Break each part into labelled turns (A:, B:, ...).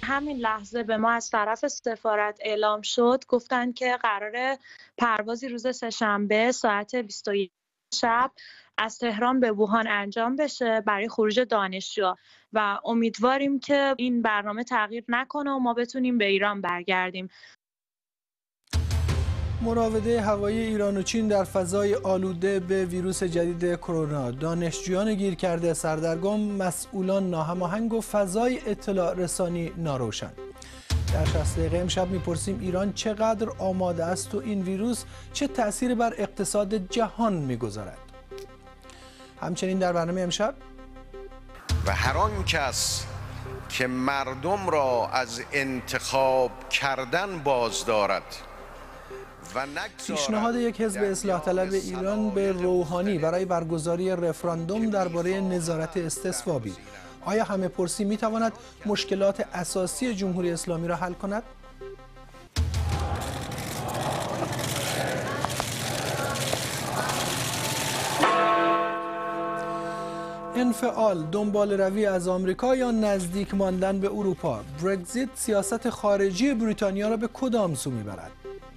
A: همین لحظه به ما از طرف سفارت اعلام شد، گفتن که قراره پروازی روز سه‌شنبه ساعت 21 شب از تهران به ووهان انجام بشه برای خروج دانشجوها و امیدواریم که این برنامه تغییر نکنه و ما بتونیم به ایران برگردیم.
B: مراوده هوایی ایران و چین در فضای آلوده به ویروس جدید کرونا، دانشجویان گیر کرده سردرگم، مسئولان ناهماهنگ و فضای اطلاع رسانی ناروشن. در 60 دقیقه امشب میپرسیم ایران چقدر آماده است و این ویروس چه تأثیری بر اقتصاد جهان میگذارد. همچنین در برنامه امشب
C: و هر آن کس که مردم را از انتخاب کردن باز دارد
B: پیشنهاد یک حزب اصلاح طلب ایران به روحانی برای برگزاری رفراندوم درباره نظارت استصوابی. آیا همه پرسی میتواند مشکلات اساسی جمهوری اسلامی را حل کند؟ انفعال، دنبال روی از آمریکا یا نزدیک ماندن به اروپا؟ برگزیت سیاست خارجی بریتانیا را به کدام سو میبرد؟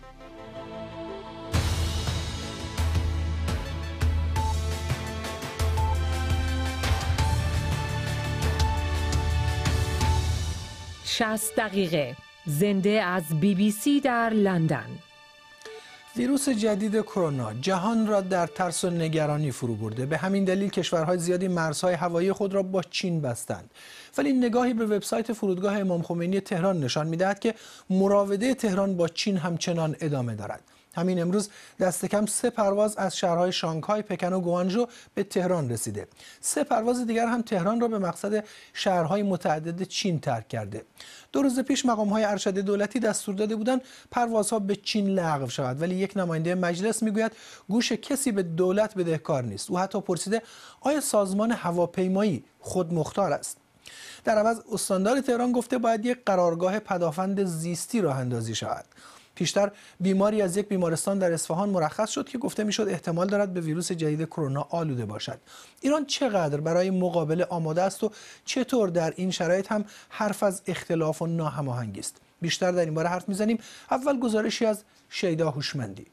D: شصت دقیقه زنده از BBC در لندن.
B: ویروس جدید کرونا جهان را در ترس و نگرانی فرو برده. به همین دلیل کشورهای زیادی مرزهای هوایی خود را با چین بستند. ولی نگاهی به وبسایت فرودگاه امام خمینی تهران نشان می‌دهد که مراوده تهران با چین همچنان ادامه دارد. همین امروز دست کم 3 پرواز از شهرهای شانگهای، پکن و گوانژو به تهران رسیده. 3 پرواز دیگر هم تهران را به مقصد شهرهای متعدد چین ترک کرده. 2 روز پیش مقام‌های ارشد دولتی دستور داده بودند پروازها به چین لغو شود، ولی یک نماینده مجلس میگوید گوش کسی به دولت بدهکار نیست. او حتی پرسیده آیا سازمان هواپیمایی خودمختار است؟ در عوض استاندار تهران گفته باید یک قرارگاه پدافند زیستی راه اندازی شود. پیشتر بیماری از یک بیمارستان در اصفهان مرخص شد که گفته میشد احتمال دارد به ویروس جدید کرونا آلوده باشد. ایران چقدر برای مقابله آماده است و چطور در این شرایط هم حرف از اختلاف و ناهماهنگی است؟ بیشتر در این باره حرف میزنیم. اول گزارشی از شیدا هوشمندی.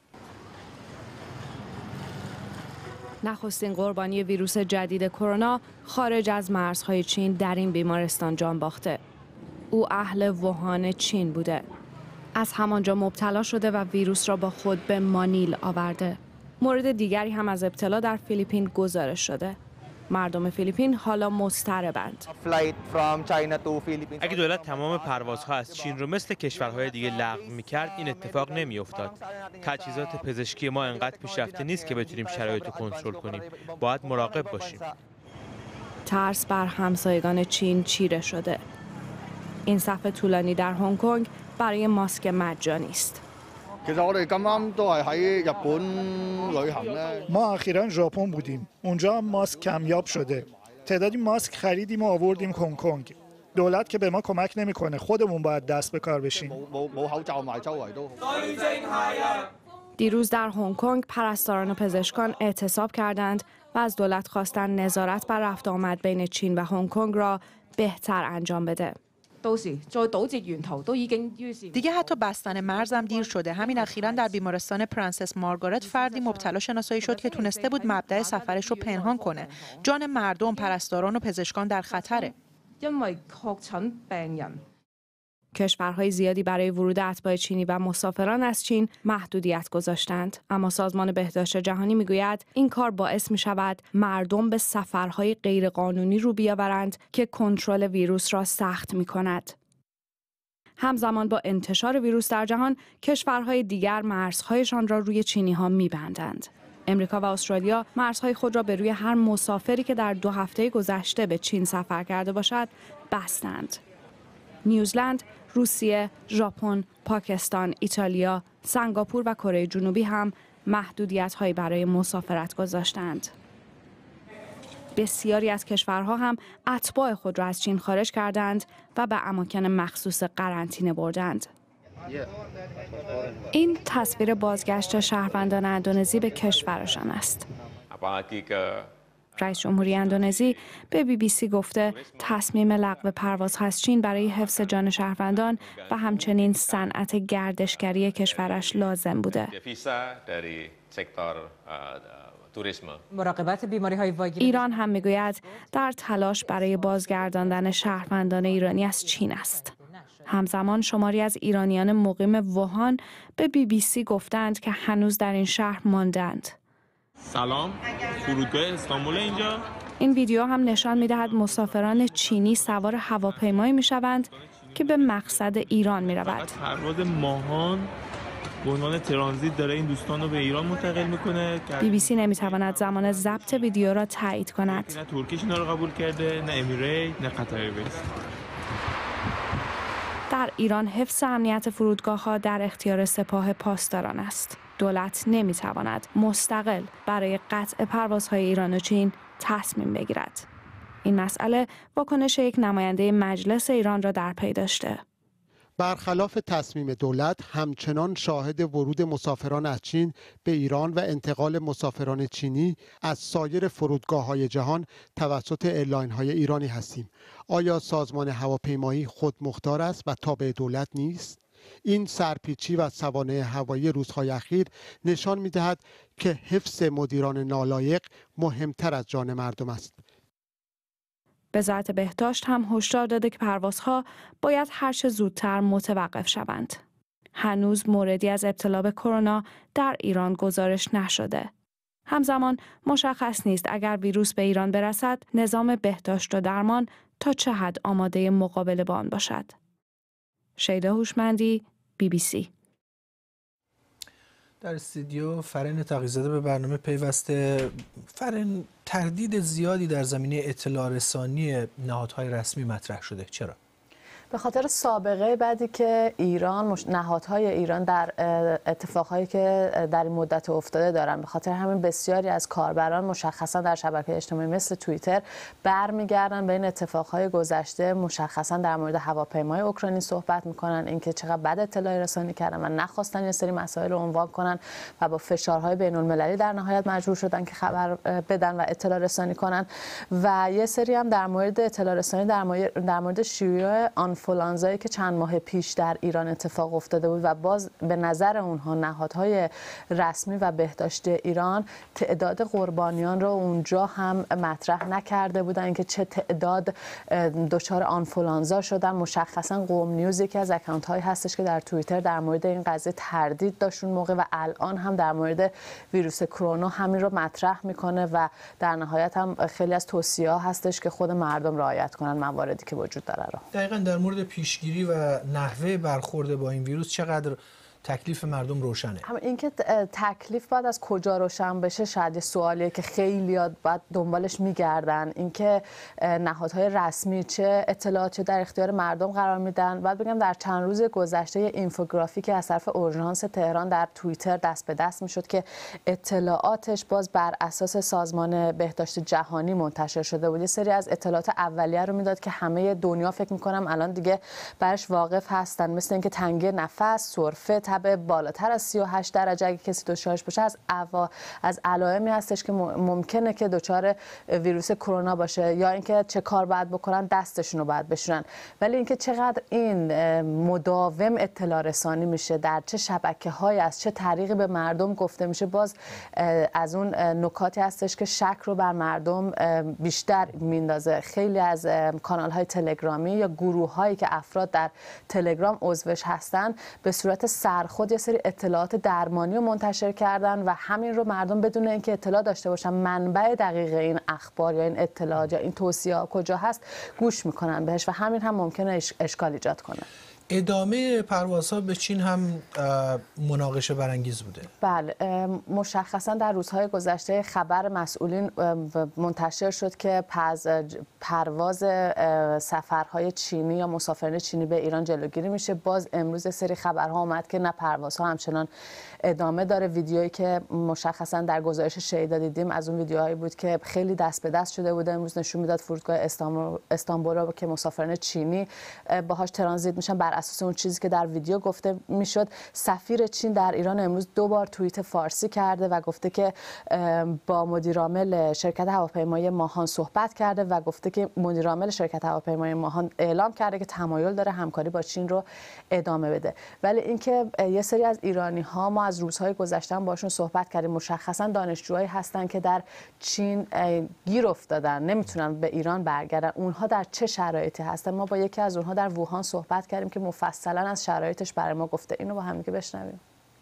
E: نخستین قربانی ویروس جدید کرونا خارج از مرزهای چین در این بیمارستان جان باخته. او اهل ووهان چین بوده. از همانجا مبتلا شده و ویروس را با خود به مانیل آورده. مورد دیگری هم از ابتلا در فیلیپین گزارش شده. مردم فیلیپین حالا مضطربند.
F: اگه دولت تمام پروازها از چین رو مثل کشورهای دیگه لغو می‌کرد این اتفاق نمی‌افتاد. تجهیزات پزشکی ما انقدر پیشرفته نیست که بتونیم شرایط رو کنترل کنیم. باید مراقب باشیم.
E: ترس بر همسایگان چین چیره شده. این صف طولانی در هنگ کنگ برای ماسک مجانی است.
G: ما اخیراً ژاپن بودیم. اونجا هم ماسک کمیاب شده. تعدادی ماسک خریدیم و آوردیم هنگ کنگ. دولت که به ما کمک نمیکنه، خودمون باید دست به کار بشیم.
E: دیروز در هنگ کنگ پرستاران و پزشکان اعتصاب کردند و از دولت خواستند نظارت بر رفت آمد بین چین و هنگ کنگ را بهتر انجام بده.
H: دیگه حتی بستن مرزم دیر شده. همین اخیراً در بیمارستان پرنسس مارگارت فردی مبتلا شناسایی شد که تونسته بود مبدأ سفرش رو پنهان کنه. جان مردم، پرستاران و پزشکان در خطره.
E: کشورهای زیادی برای ورود اتباع چینی و مسافران از چین محدودیت گذاشتند، اما سازمان بهداشت جهانی میگوید این کار باعث می شود مردم به سفرهای غیرقانونی رو بیاورند که کنترل ویروس را سخت می کند. همزمان با انتشار ویروس در جهان، کشورهای دیگر مرزهایشان را روی چینی‌ها می‌بندند. امریکا و استرالیا مرزهای خود را به روی هر مسافری که در 2 هفته گذشته به چین سفر کرده باشد بستند. نیوزلند، روسیه، ژاپن، پاکستان، ایتالیا، سنگاپور و کره جنوبی هم محدودیت‌هایی برای مسافرت گذاشتند. بسیاری از کشورها هم اتباع خود را از چین خارج کردند و به اماکن مخصوص قرنطینه بردند. این تصویر بازگشت شهروندان اندونزی به کشورشان است. رئیس جمهوری اندونزی به BBC گفته تصمیم لغو پروازها از چین برای حفظ جان شهروندان و همچنین صنعت گردشگری کشورش لازم بوده.
I: مراقبت بیماری‌های واگیر
E: ایران هم میگوید در تلاش برای بازگرداندن شهروندان ایرانی از چین است. همزمان شماری از ایرانیان مقیم ووهان به BBC گفتند که هنوز در این شهر ماندند.
J: سلام، فرودگاه استانبول اینجا.
E: این ویدیو هم نشان می‌دهد مسافران چینی سوار هواپیمایی می‌شوند که به مقصد ایران می‌رود.
J: پرواز ماهان به عنوان ترانزیت داره این دوستان رو به ایران منتقل میکنه.
E: BBC نمی‌تواند زمان ضبط ویدیو را تایید کند.
J: نه ترکیش اینا رو قبول کرده، نه امیریت، نه قطر ایرویز.
E: در ایران حفظ امنیت فرودگاه‌ها در اختیار سپاه پاسداران است. دولت نمی‌تواند مستقل برای قطع پروازهای ایران و چین تصمیم بگیرد. این مسئله واکنش یک نماینده مجلس ایران را در پی داشته.
K: برخلاف تصمیم دولت همچنان شاهد ورود مسافران از چین به ایران و انتقال مسافران چینی از سایر فرودگاه‌های جهان توسط ایرلاین‌های ایرانی هستیم. آیا سازمان هواپیمایی خود مختار است و تابع دولت نیست؟ این سرپیچی و سوانح هوایی روزهای اخیر نشان می‌دهد که حفظ مدیران نالایق مهمتر از جان مردم است.
E: وزارت بهداشت هم هشدار داده که پروازها باید هر چه زودتر متوقف شوند. هنوز موردی از ابتلا به کرونا در ایران گزارش نشده. همزمان مشخص نیست اگر ویروس به ایران برسد، نظام بهداشت و درمان تا چه حد آماده مقابله با آن باشد. شیدا هوشمندی، BBC.
B: در استودیو فرین تقی‌زاده به برنامه پیوسته. فرین، تردید زیادی در زمینه اطلاع رسانی نهادهای رسمی مطرح شده. چرا؟
L: به خاطر سابقه بعدی که نهادهای ایران در اتفاقهایی که در این مدت افتاده دارن، به خاطر همین بسیاری از کاربران مشخصا در شبکه‌های اجتماعی مثل توییتر برمیگردن به این اتفاقهای گذشته، مشخصا در مورد هواپیمای اوکراینی صحبت میکنن، اینکه چقدر بد اطلاع رسانی کردن و نخواستن یه سری مسائل رو عنوان کنن و با فشارهای بین‌المللی در نهایت مجبور شدن که خبر بدن و اطلاع رسانی کنن. و یه سری هم در مورد اطلاع رسانی در مورد شیوع آنفولانزایی که چند ماه پیش در ایران اتفاق افتاده بود و باز به نظر اونها نهادهای رسمی و بهداشتی ایران تعداد قربانیان رو اونجا هم مطرح نکرده بودن که چه تعداد دچار آنفولانزا شدن. مشخصا قوم نیوز یکی از اکانت هایی هستش که در توییتر در مورد این قضیه تردید داشت اون موقع و الان هم در مورد ویروس کرونا همین رو مطرح میکنه و در نهایت هم خیلی از توصیه‌ها هستش که خود مردم رعایت کنن مواردی که وجود داره رو.
B: دقیقاً در مورد پیشگیری و نحوه برخورد با این ویروس چقدر تکلیف مردم روشنه؟
L: اینکه تکلیف باید از کجا روشن بشه شاید سوالیه که خیلی‌ها باید دنبالش میگردن. اینکه نهادهای رسمی چه اطلاعاتی در اختیار مردم قرار میدن. باید بگم در چند روز گذشته اینفوگرافیک از طرف اورژانس تهران در توییتر دست به دست میشد که اطلاعاتش باز بر اساس سازمان بهداشت جهانی منتشر شده بود. یه سری از اطلاعات اولیه رو میداد که همه دنیا فکر میکنم الان دیگه برش واقف هستن، مثل اینکه تنگی نفس، سرفه، تب بالاتر از 38 درجه اگه کسی دچارش باشه از علائمی هستش که ممکنه که دچار ویروس کرونا باشه، یا اینکه چه کار باید بکنن، دستشون رو باید بشورن. ولی اینکه چقدر این مداوم اطلاع رسانی میشه، در چه شبکه‌های از چه طریقی به مردم گفته میشه، باز از اون نکاتی هستش که شک رو بر مردم بیشتر میندازه. خیلی از کانال‌های تلگرامی یا گروه‌هایی که افراد در تلگرام عضوش هستن به صورت خود یه سری اطلاعات درمانی رو منتشر کردن و همین رو مردم بدون اینکه اطلاع داشته باشن منبع دقیق این اخبار یا این اطلاعات یا این توصیه‌ها کجا هست گوش میکنن بهش و همین هم ممکنه اشکال ایجاد کنه.
B: ادامه پروازها به چین هم مناقشه برانگیز بوده.
L: بله، مشخصا در روزهای گذشته خبر مسئولین منتشر شد که پرواز سفرهای چینی یا مسافرین چینی به ایران جلوگیری میشه. باز امروز سری خبرها اومد که نه پروازها همچنان ادامه داره. ویدیویی که مشخصا در گزارش شیدا دیدیم از اون ویدیوهایی بود که خیلی دست به دست شده بود. امروز نشون میداد فرودگاه استانبول رو که مسافرین چینی باهاش ترانزیت میشن بر اساس اون چیزی که در ویدیو گفته میشد، سفیر چین در ایران امروز 2 بار توییت فارسی کرده و گفته که با مدیرعامل شرکت هواپیمایی ماهان صحبت کرده و گفته که مدیرعامل شرکت هواپیمایی ماهان اعلام کرده که تمایل داره همکاری با چین رو ادامه بده. ولی اینکه یه سری از ایرانی ها ما از روزهای گذشته باشون صحبت کردیم، مشخصا دانشجوهایی هستن که در چین گیر افتادن، نمیتونن به ایران برگردن. اونها در چه شرایطی هستن؟ ما با یکی از اونها در ووهان صحبت کردیم که مفصلا از شرایطش برای ما گفته. اینو با هم دیگه بشنویم.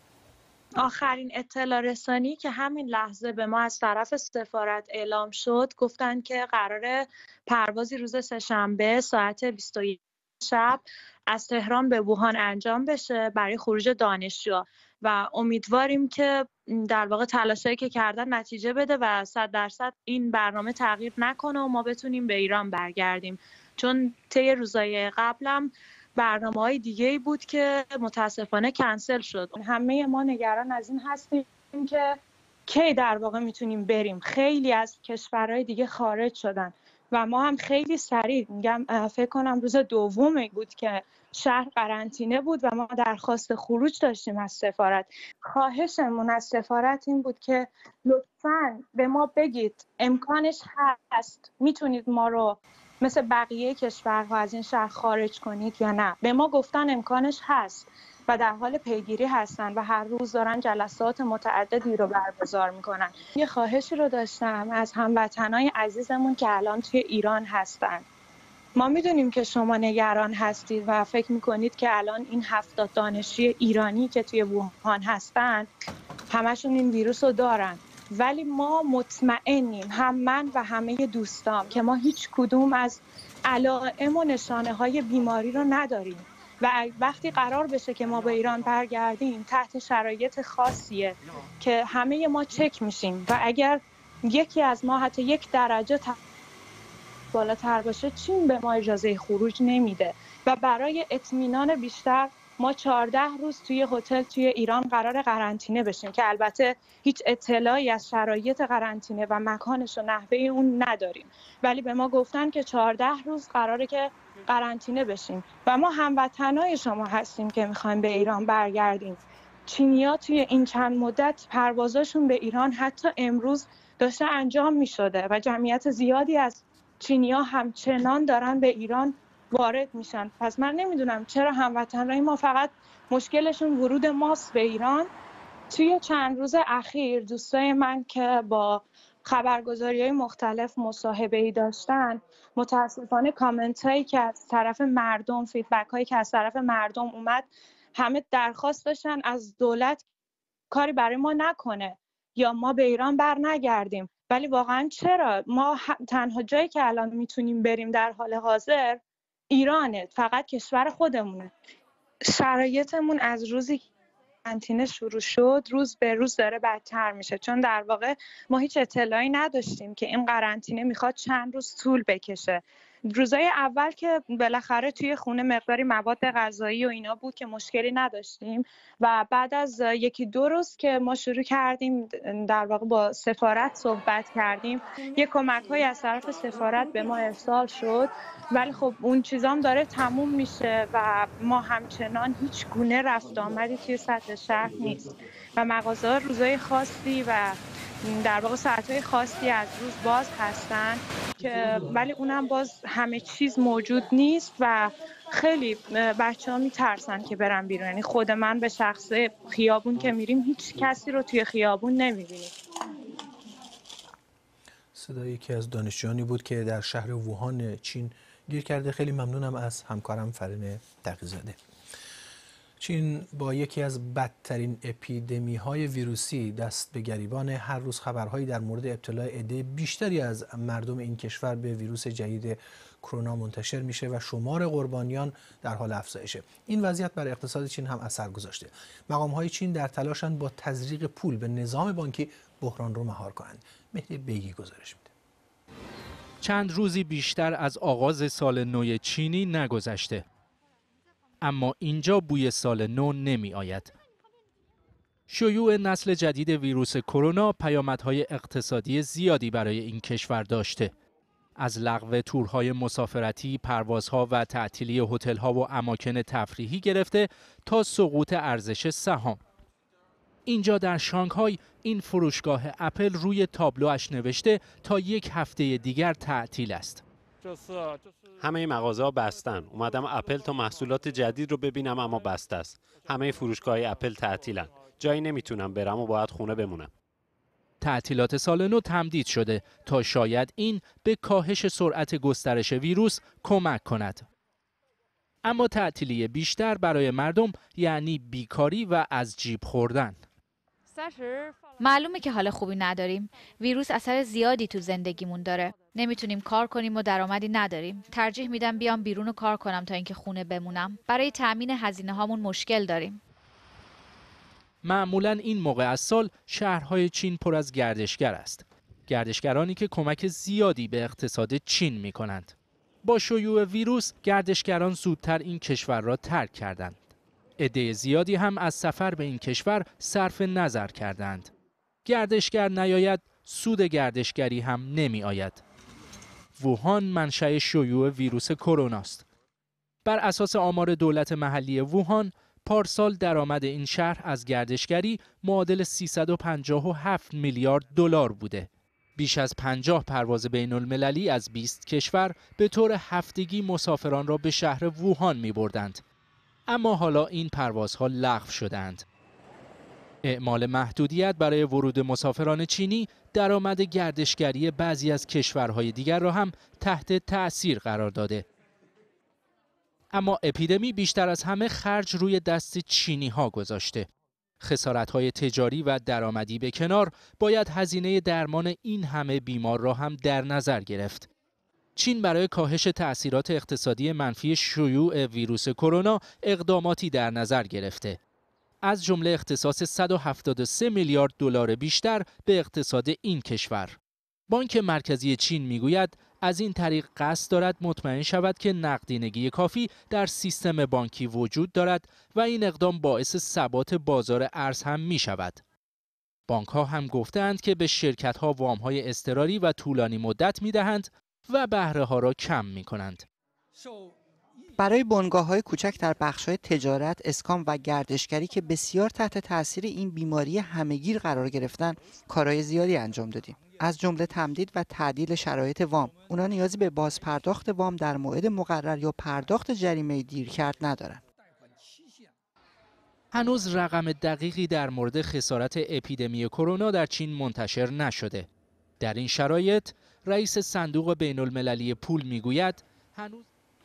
A: آخرین اطلاع رسانی که همین لحظه به ما از طرف سفارت اعلام شد، گفتن که قراره پروازی روز سه‌شنبه ساعت 21 شب از تهران به ووهان انجام بشه برای خروج دانشجو و امیدواریم که در واقع تلاشایی که کردن نتیجه بده و 100% این برنامه تغییر نکنه و ما بتونیم به ایران برگردیم، چون طی روزهای قبلم برنامه‌های دیگه‌ای بود که متاسفانه کنسل شد. همه ما نگران از این هستیم که کی در واقع میتونیم بریم. خیلی از کشورهای دیگه خارج شدن و ما هم خیلی سریع، میگم فکر کنم روز دوم بود که شهر قرنطینه بود و ما درخواست خروج داشتیم از سفارت. خواهشمون از سفارت این بود که لطفاً به ما بگید امکانش هست، میتونید ما رو مثل بقیه کشورها از این شهر خارج کنید یا نه. به ما گفتن امکانش هست و در حال پیگیری هستن و هر روز دارن جلسات متعددی رو برگزار میکنن. یه خواهشی رو داشتم از هموطنای عزیزمون که الان توی ایران هستن. ما میدونیم که شما نگران هستید و فکر میکنید که الان این 70 دانشجوی ایرانی که توی ووهان هستن همشون این ویروس رو دارن، ولی ما مطمئنیم، هم من و همه دوستام، که ما هیچ کدوم از علائم و نشانه های بیماری رو نداریم و وقتی قرار بشه که ما به ایران برگردیم تحت شرایط خاصیه که همه ما چک میشیم و اگر یکی از ما حتی 1 درجه بالاتر باشه چین به ما اجازه خروج نمیده و برای اطمینان بیشتر ما 14 روز توی هتل توی ایران قرار قرنطینه بشیم که البته هیچ اطلاعی از شرایط قرنطینه و مکانش و نحوه اون نداریم، ولی به ما گفتن که 14 روز قراره که قرنطینه بشیم و ما هموطنای شما هستیم که میخوایم به ایران برگردیم. چینی‌ها توی این چند مدت پروازاشون به ایران حتی امروز داشته انجام میشده و جمعیت زیادی از چینی‌ها همچنان دارن به ایران وارد میشن. پس من نمیدونم چرا هموطنای ما فقط مشکلشون ورود ماست به ایران. توی چند روز اخیر دوستای من که با خبرگزاری‌های مختلف مصاحبه‌ای داشتن، متاسفانه کامنت هایی که از طرف مردم، فیدبک هایی که از طرف مردم اومد، همه درخواست داشتن از دولت کاری برای ما نکنه یا ما به ایران بر نگردیم. ولی واقعا چرا؟ ما تنها جایی که الان میتونیم بریم در حال حاضر ایرانه، فقط کشور خودمونه. شرایطمون از روزی قرنطینه شروع شد روز به روز داره بدتر میشه، چون در واقع ما هیچ اطلاعی نداشتیم که این قرنطینه میخواد چند روز طول بکشه. روزای اول که بالاخره توی خونه مقداری مواد غذایی و اینا بود که مشکلی نداشتیم و بعد از 1-2 روز که ما شروع کردیم در واقع با سفارت صحبت کردیم، یه کمک‌های از طرف سفارت به ما ارسال شد، ولی خب اون چیزام داره تموم میشه و ما همچنان هیچ گونه رفت آمدی توی سطح شهر نیست و مغازه‌ها روزهای خاصی و در واقع ساعت‌های خاصی از روز باز هستن که ولی اونم باز همه چیز موجود نیست و خیلی بچه‌ها میترسن که برن بیرون. یعنی خود من به شخصه خیابون که میریم هیچ کسی رو توی خیابون نمیبینیم.
B: صدای یکی از دانشجویانی بود که در شهر ووهان چین گیر کرده. خیلی ممنونم از همکارم فرین تقی‌زاده. چین با یکی از بدترین اپیدمی‌های ویروسی دست به گریبان. هر روز خبرهایی در مورد ابتلا عده بیشتری از مردم این کشور به ویروس جدید کرونا منتشر میشه و شمار قربانیان در حال افزایشه. این وضعیت بر اقتصاد چین هم اثر گذاشته. مقام‌های چین در تلاشند با تزریق پول به نظام بانکی بحران رو مهار کنند. مهدی بیگی گزارش میده.
I: چند روزی بیشتر از آغاز سال نو چینی نگذشته، اما اینجا بوی سال نو نمی آید. شیوع نسل جدید ویروس کرونا پیامدهای اقتصادی زیادی برای این کشور داشته. از لغو تورهای مسافرتی، پروازها و تعطیلی هتل‌ها و اماکن تفریحی گرفته تا سقوط ارزش سهام. اینجا در شانگهای این فروشگاه اپل روی تابلوش نوشته تا یک هفته دیگر تعطیل است.
M: همه مغازه‌ها بستن. اومدم اپل تا محصولات جدید رو ببینم اما بسته است. همه فروشگاه‌های اپل تعطیلن. جایی نمیتونم برم و باید خونه بمونم.
I: تعطیلات سال نو تمدید شده تا شاید این به کاهش سرعت گسترش ویروس کمک کند. اما تعطیلی بیشتر برای مردم یعنی بیکاری و از جیب خوردن.
N: معلومه که حال خوبی نداریم. ویروس اثر زیادی تو زندگیمون داره. نمیتونیم کار کنیم و درآمدی نداریم. ترجیح میدم بیام بیرون و کار کنم تا اینکه خونه بمونم. برای تأمین هزینه هامون مشکل داریم.
I: معمولاً این موقع از سال شهرهای چین پر از گردشگر است. گردشگرانی که کمک زیادی به اقتصاد چین می کنند. با شیوع ویروس گردشگران زودتر این کشور را ترک کردند. عده زیادی هم از سفر به این کشور صرف نظر کردند. گردشگر نیاید، سود گردشگری هم نمی آید. ووهان منشأ شیوع ویروس کرونا است. بر اساس آمار دولت محلی ووهان پارسال درآمد این شهر از گردشگری معادل 357 میلیارد دلار بوده. بیش از 50 پرواز بین المللی از 20 کشور به طور هفتگی مسافران را به شهر ووهان می بردند. اما حالا این پروازها لغو شدند. اعمال محدودیت برای ورود مسافران چینی درآمد گردشگری بعضی از کشورهای دیگر را هم تحت تأثیر قرار داده. اما اپیدمی بیشتر از همه خرج روی دست چینی ها گذاشته. خسارت‌های تجاری و درآمدی به کنار، باید هزینه درمان این همه بیمار را هم در نظر گرفت. چین برای کاهش تأثیرات اقتصادی منفی شیوع ویروس کرونا اقداماتی در نظر گرفته. از جمله اختصاص 173 میلیارد دلار بیشتر به اقتصاد این کشور. بانک مرکزی چین میگوید از این طریق قصد دارد مطمئن شود که نقدینگی کافی در سیستم بانکی وجود دارد و این اقدام باعث ثبات بازار ارز هم می شود. بانک ها هم گفتند که به شرکت ها وام های اضطراری و طولانی مدت می دهند و بهره ها را کم می کنند.
O: برای بنگاه‌های کوچک در بخش‌های تجارت، اسکان و گردشگری که بسیار تحت تاثیر این بیماری همه‌گیر قرار گرفتن، کارهای زیادی انجام دادیم. از جمله تمدید و تعدیل شرایط وام. اونا نیازی به بازپرداخت وام در موعد مقرر یا پرداخت جریمه دیرکرد ندارن.
I: هنوز رقم دقیقی در مورد خسارت اپیدمی کرونا در چین منتشر نشده. در این شرایط رئیس صندوق بین‌المللی پول میگوید هنوز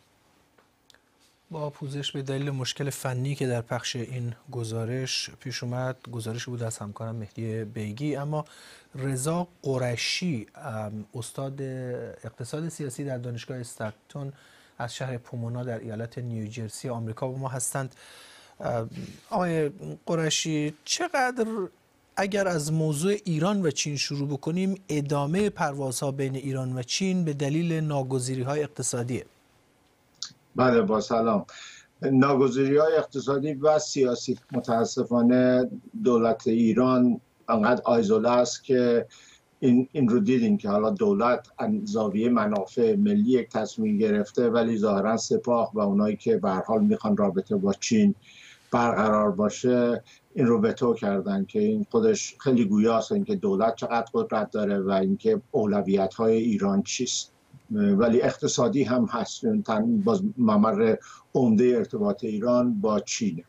B: با پوزش به دلیل مشکل فنی که در پخش این گزارش پیش اومد، گزارشی بود از همکارم مهدی بیگی، اما رضا قرشی استاد اقتصاد سیاسی در دانشگاه استکتون از شهر پومونا در ایالت نیوجرسی آمریکا با ما هستند. آقای قرشی، چقدر اگر از موضوع ایران و چین شروع بکنیم ادامه پروازها بین ایران و چین به دلیل ناگزیری‌های اقتصادیه؟
P: بله، با سلام. ناگزیری‌های اقتصادی و سیاسی، متاسفانه دولت ایران انقدر آیزوله است که این رو دیدیم که حالا دولت زاویه منافع ملی یک تصمیم گرفته، ولی ظاهرا سپاه و اونایی که به هر حال میخوان رابطه با چین برقرار باشه این رو وتو کردن، که این خودش خیلی گویاست اینکه دولت چقدر قدرت داره و اینکه اولویت‌های ایران چیست. ولی اقتصادی هم هست، باز ممر عمده ارتباط ایران با چین.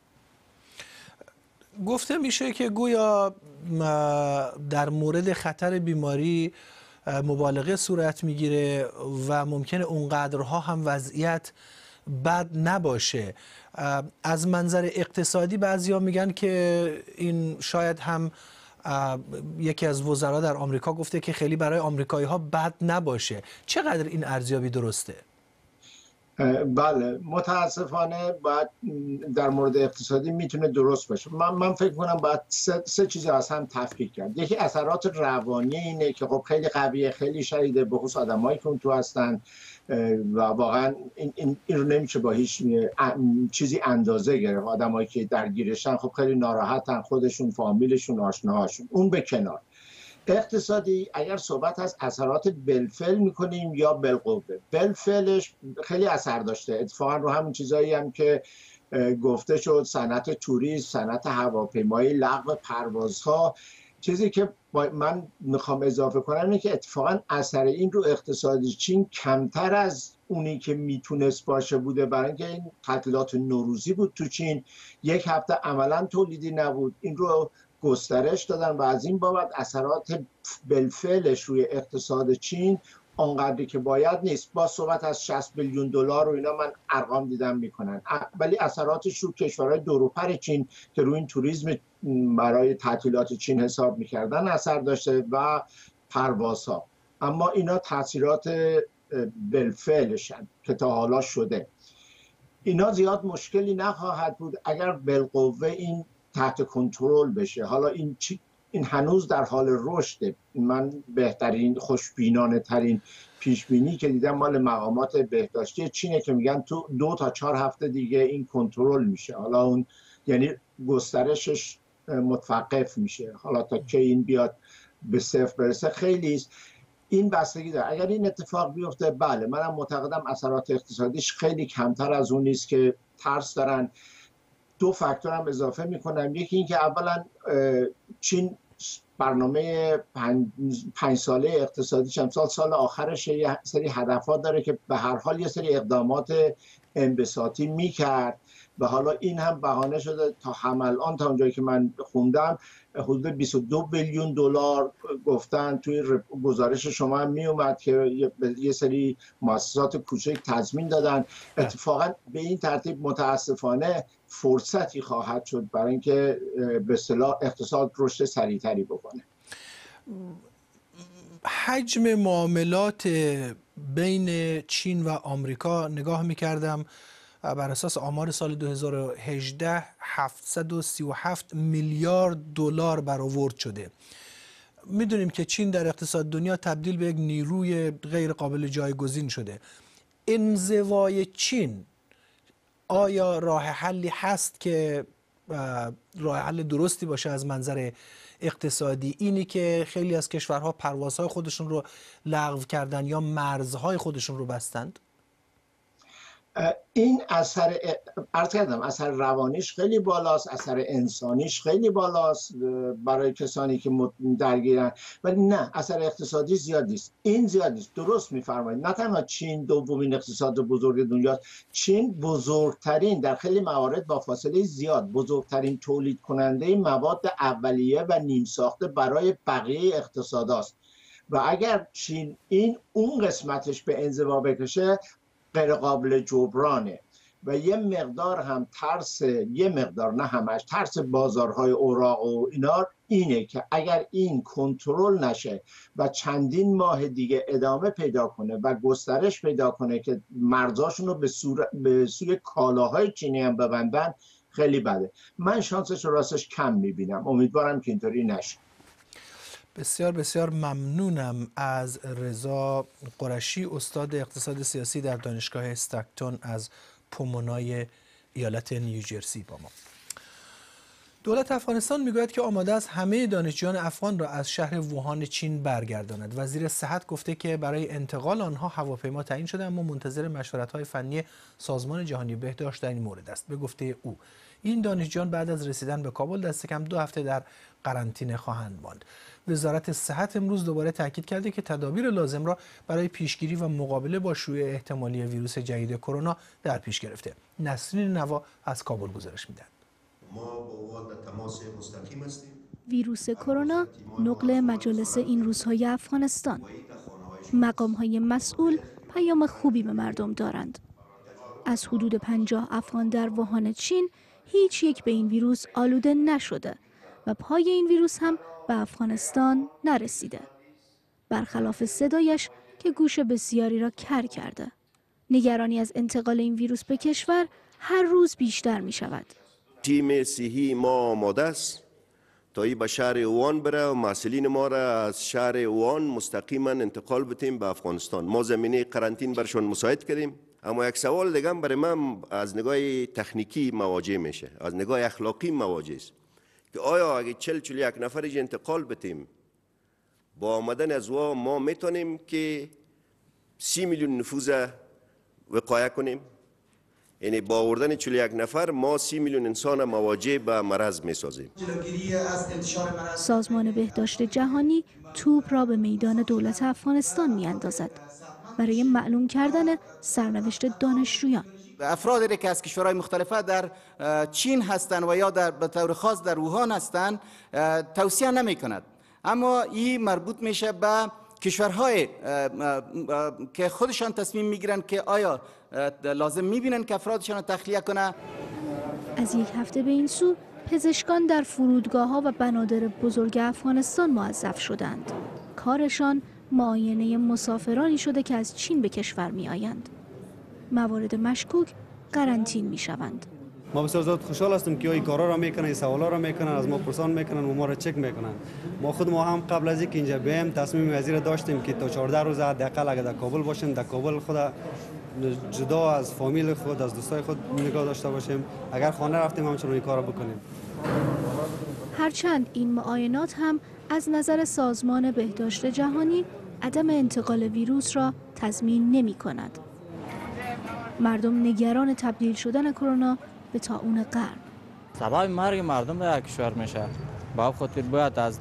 B: گفته میشه که گویا در مورد خطر بیماری مبالغه صورت میگیره و ممکنه اونقدرها هم وضعیت بد نباشه. از منظر اقتصادی بعضیا میگن که این شاید هم یکی از وزرا در آمریکا گفته که خیلی برای آمریکایی ها بد نباشه. چقدر این ارزیابی درسته؟
P: بله، متاسفانه باید در مورد اقتصادی میتونه درست باشه. من فکر کنم باید سه چیز از هم تفکیک کرد. یکی اثرات روانی اینه که خب خیلی قویه، خیلی شدیده، به خصوص آدمایی که اون تو هستن و واقعا این رو نمیشه با هیچ چیزی اندازه گرفت. آدمایی که درگیرشن خب خیلی ناراحتن، خودشون، فامیلشون، آشناهاشون. اون به کنار. اقتصادی اگر صحبت از اثرات بالفعل میکنیم یا بالقوه، بالفعلش خیلی اثر داشته. اتفاقا رو همین چیزایی هم که گفته شد، صنعت توریسم، صنعت هواپیمایی، لغو پروازها. چیزی که من میخوام اضافه کنم اینه که اتفاقا اثر این رو اقتصاد چین کمتر از اونی که میتونست باشه بوده، برای اینکه این تعطیلات نوروزی بود تو چین، یک هفته عملا تولیدی نبود، این رو گسترش دادن و از این بابت اثرات بالفعلش روی اقتصاد چین آنقدری که باید نیست. با صحبت از 60 بیلیون دلار و اینا من ارقام دیدم میکنن، ولی اثراتش رو کشورهای دوروبر چین که روی این توریسم برای تعطیلات چین حساب میکردن اثر داشته و پروازها. اما اینا تاثیرات بالفعلشن که تا حالا شده. اینا زیاد مشکلی نخواهد بود اگر بالقوه این تحت کنترل بشه. حالا این هنوز در حال رشده. من بهترین خوشبینانه ترین پیش بینی که دیدم مال مقامات بهداشتی چینه که میگن تو 2 تا 4 هفته دیگه این کنترل میشه. حالا اون یعنی گسترشش متوقف میشه. حالا تا که این بیاد به صفر برسه خیلی است. این بستگی داره. اگر این اتفاق بیفته بله، منم معتقدم اثرات اقتصادیش خیلی کمتر از اون نیست که ترس دارن. 2 فاکتور هم اضافه میکنم. یکی این که اولا چین برنامه 5 ساله اقتصادیش امسال سال آخرش یه سری هدفات داره که به هر حال یه سری اقدامات انبساطی میکرد و حالا این هم بهانه شده. تا الان تا اونجایی که من خوندم حدود 22 بیلیون دلار گفتن. توی گزارش شما هم می اومد که یه سری مؤسسات کوچک تضمین دادن. اتفاقا به این ترتیب متاسفانه فرصتی خواهد شد برای اینکه به اصطلاح اقتصاد رشد سریعتری بکنه.
B: حجم معاملات بین چین و آمریکا نگاه می‌کردم بر اساس آمار سال 2018 737 میلیارد دلار برآورد شده. میدونیم که چین در اقتصاد دنیا تبدیل به یک نیروی غیر قابل جایگزین شده. انزوای چین آیا راه حلی هست که راه حل درستی باشه از منظر اقتصادی؟ اینی که خیلی از کشورها پروازهای خودشون رو لغو کردن یا مرزهای خودشون رو بستند؟
P: این اثر عرض کردم اثر روانیش خیلی بالاست، اثر انسانیش خیلی بالاست برای کسانی که درگیرن، ولی نه اثر اقتصادی زیاد نیست. این زیاد نیست. درست میفرمایید. نه تنها چین دومین اقتصاد بزرگ دنیاست، چین بزرگترین، در خیلی موارد با فاصله زیاد بزرگترین تولید کننده مواد اولیه و نیم ساخته برای بقیه اقتصاداست و اگر چین اون قسمتش به انزوا بکشه غیر قابل جبرانه و یه مقدار هم ترس، یه مقدار نه همش، ترس بازارهای اوراق و اینا اینه که اگر این کنترل نشه و چندین ماه دیگه ادامه پیدا کنه و گسترش پیدا کنه که مرزاشون رو به سوی کالاهای چینی هم ببندن خیلی بده. من شانسش رو راستش کم میبینم. امیدوارم که اینطوری نشه.
B: بسیار بسیار ممنونم از رضا قرشی، استاد اقتصاد سیاسی در دانشگاه استکتون از پومونای ایالت نیوجرسی با ما. دولت افغانستان میگوید که آماده است همه دانشجویان افغان را از شهر ووهان چین برگرداند. وزیر صحت گفته که برای انتقال آنها هواپیما تعیین شده اما منتظر مشورت‌های فنی سازمان جهانی بهداشت در این مورد است. به گفته او این دانشجویان بعد از رسیدن به کابل دست کم 2 هفته در قرنطینه خواهند ماند. وزارت صحت امروز دوباره تاکید کرده که تدابیر لازم را برای پیشگیری و مقابله با شیوع احتمالی ویروس جدید کرونا در پیش گرفته. نسرین نوا از کابل گزارش می‌دهد.
Q: ما با وارد تماس مستقیم هستیم.
R: ویروس کرونا نقل مجالس این روزهای افغانستان. مقام‌های مسئول پیام خوبی به مردم دارند. از حدود 50 افغان در ووهان چین هیچ یک به این ویروس آلوده نشده و پای این ویروس هم به افغانستان نرسیده. برخلاف صدایش که گوش بسیاری را کر کرده. نگرانی از انتقال این ویروس به کشور هر روز بیشتر می شود.
Q: تیم صحی ما آماده است تا این به شهر ووهان بره و مسئولین ما را از شهر ووهان مستقیما انتقال بدیم به افغانستان. ما زمینه قرنطین برشان مساعد کردیم. اما یک سوال دیگه برای من از نگاه تکنیکی مواجه میشه، از نگاه اخلاقی مواجه است که آیا اگه 40-41 نفرش انتقال بدیم با آمدن از ما میتونیم که 30 میلیون نفوذ وقایه کنیم. یعنی با آوردن 41 نفر ما 30 میلیون انسان مواجه به مرض میسازیم.
R: سازمان بهداشت جهانی توپ را به میدان دولت افغانستان میاندازد برای معلوم کردن سرنوشت دانشجویان.
S: افرادی که از کشورهای مختلفه در چین هستند و یا به طور خاص در ووهان هستند توصیه نمی کند، اما این مربوط میشه به کشورهای که خودشان تصمیم میگیرن که آیا لازم میبینن که افرادشان تخلیه کنه.
R: از یک هفته به این سو پزشکان در فرودگاه‌ها و بنادر بزرگ افغانستان موظف شدند. کارشان معاینه مسافرانی شده که از چین به کشور میآیند. موارد مشکوک قرنطین میشوند.
T: ما بسیار زیاد خوشحال هستیم که این کارا را میکنن، این سوالا را میکنن، از ما پرسان میکنن و ما را چک میکنن. ما هم قبل از اینکه اینجا بیایم تصمیم وزیر داشتیم که تا 14 روز حداقل اگر در کابل باشیم، در کابل خود جدا از فامیل خود، از دوستای خود نگاه داشته باشیم. اگر خانه رفتیم همچنان این کارا بکنیم.
R: هرچند این معاینات هم از نظر سازمان بهداشت جهانی عدم انتقال ویروس را تضمین نمی کند. مردم نگران تبدیل شدن کرونا به طاعون قرن.
U: سبب مرگ مردم در کشور میشه. با خاطر باید از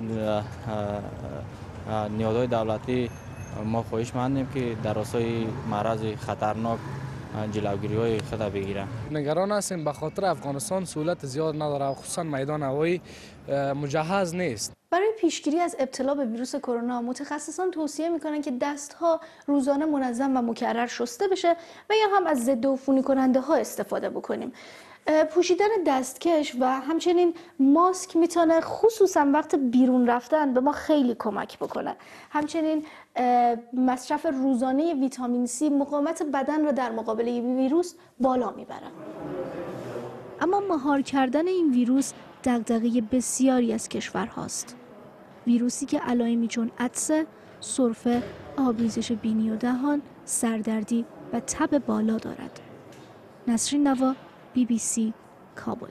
U: نیازهای دولتی ما خواهشمندیم که در راستای مرض خطرناک جلوگیری‌های خود بگیرن.
V: نگران هستیم به خاطر افغانستان سهولت زیاد نداره و خصوصا میدان هوایی مجهز نیست.
R: برای پیشگیری از ابتلا به ویروس کرونا متخصصان توصیه میکنن که دستها روزانه منظم و مکرر شسته بشه و یا هم از ضد عفونی کننده ها استفاده بکنیم. پوشیدن دستکش و همچنین ماسک میتونه خصوصا وقت بیرون رفتن به ما خیلی کمک بکنه. همچنین مصرف روزانه ویتامین C مقاومت بدن را در مقابل ویروس بالا میبره. اما مهار کردن این ویروس دغدغه بسیاری از کشورهاست. ویروسی که علائمی چون عطسه، سرفه، آبریزش بینی و دهان، سردردی و تب بالا دارد. نسرین نوا، BBC کابل.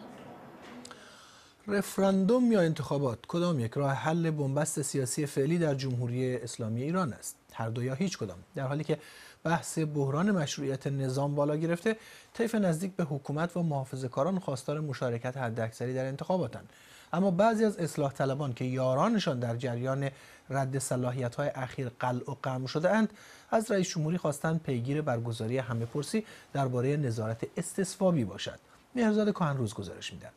B: رفراندوم یا انتخابات کدام یک راه حل بنبست سیاسی فعلی در جمهوری اسلامی ایران است؟ هر دو یا هیچ کدام؟ در حالی که بحث بحران مشروعیت نظام بالا گرفته، طیف نزدیک به حکومت و محافظه‌کاران خواستار مشارکت حداکثری در انتخاباتند. اما بعضی از اصلاح طلبان که یارانشان در جریان رد صلاحیت‌های اخیر قلع و قم شده‌اند، از رئیس جمهوری خواستند پیگیر برگزاری همه‌پرسی درباره نظارت استصوابی باشد. مهرزاد کاهنروز گزارش می‌دهد.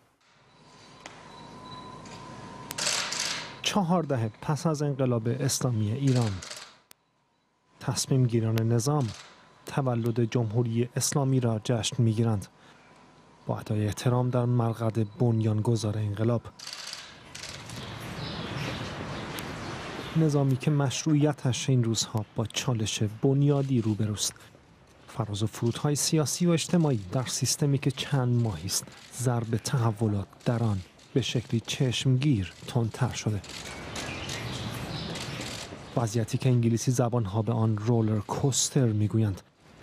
W: 4 دهه پس از انقلاب اسلامی ایران، تصمیم گیران نظام تولد جمهوری اسلامی را جشن می‌گیرند. با ادای احترام در مرقد بنیانگذار انقلاب، نظامی که مشروعیتش این روزها با چالش بنیادی روبروست. فراز و فرودهای سیاسی و اجتماعی در سیستمی که چند ماهی است ضرب تحولات در آن به شکلی چشمگیر تندتر شده. وضعیتی که انگلیسی زبانها به آن رولر کوستر میگویند.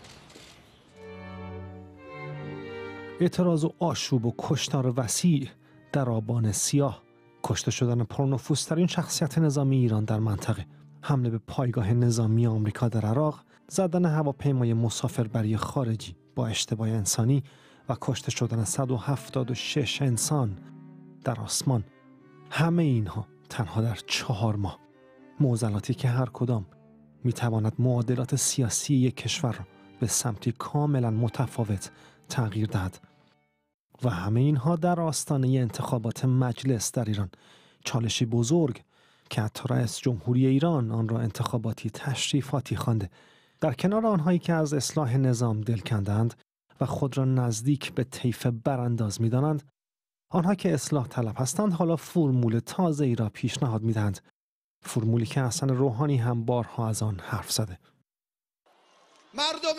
W: اعتراض و آشوب و کشتار وسیع در آبان سیاه، کشته شدن پرنفوذترین شخصیت نظامی ایران در منطقه، حمله به پایگاه نظامی آمریکا در عراق، زدن هواپیمای مسافربری خارجی با اشتباه انسانی و کشته شدن 176 انسان در آسمان. همه اینها تنها در 4 ماه. معضلاتی که هر کدام میتواند معادلات سیاسی یک کشور را به سمتی کاملا متفاوت تغییر دهد. و همه اینها در آستانه انتخابات مجلس در ایران، چالشی بزرگ که حتی رئیس جمهوری ایران آن را انتخاباتی تشریفاتی خوانده. در کنار آنهایی که از اصلاح نظام دل کندند و خود را نزدیک به طیف برانداز می‌دانند، آنها که اصلاح طلب هستند حالا فرمول تازه‌ای را پیشنهاد می‌دهند. فرمولی که حسن روحانی هم بارها از آن حرف زده.
X: مردم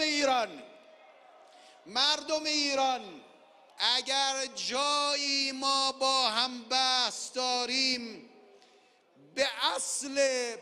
X: ایران اگر جایی ما با هم بحث داریم به اصل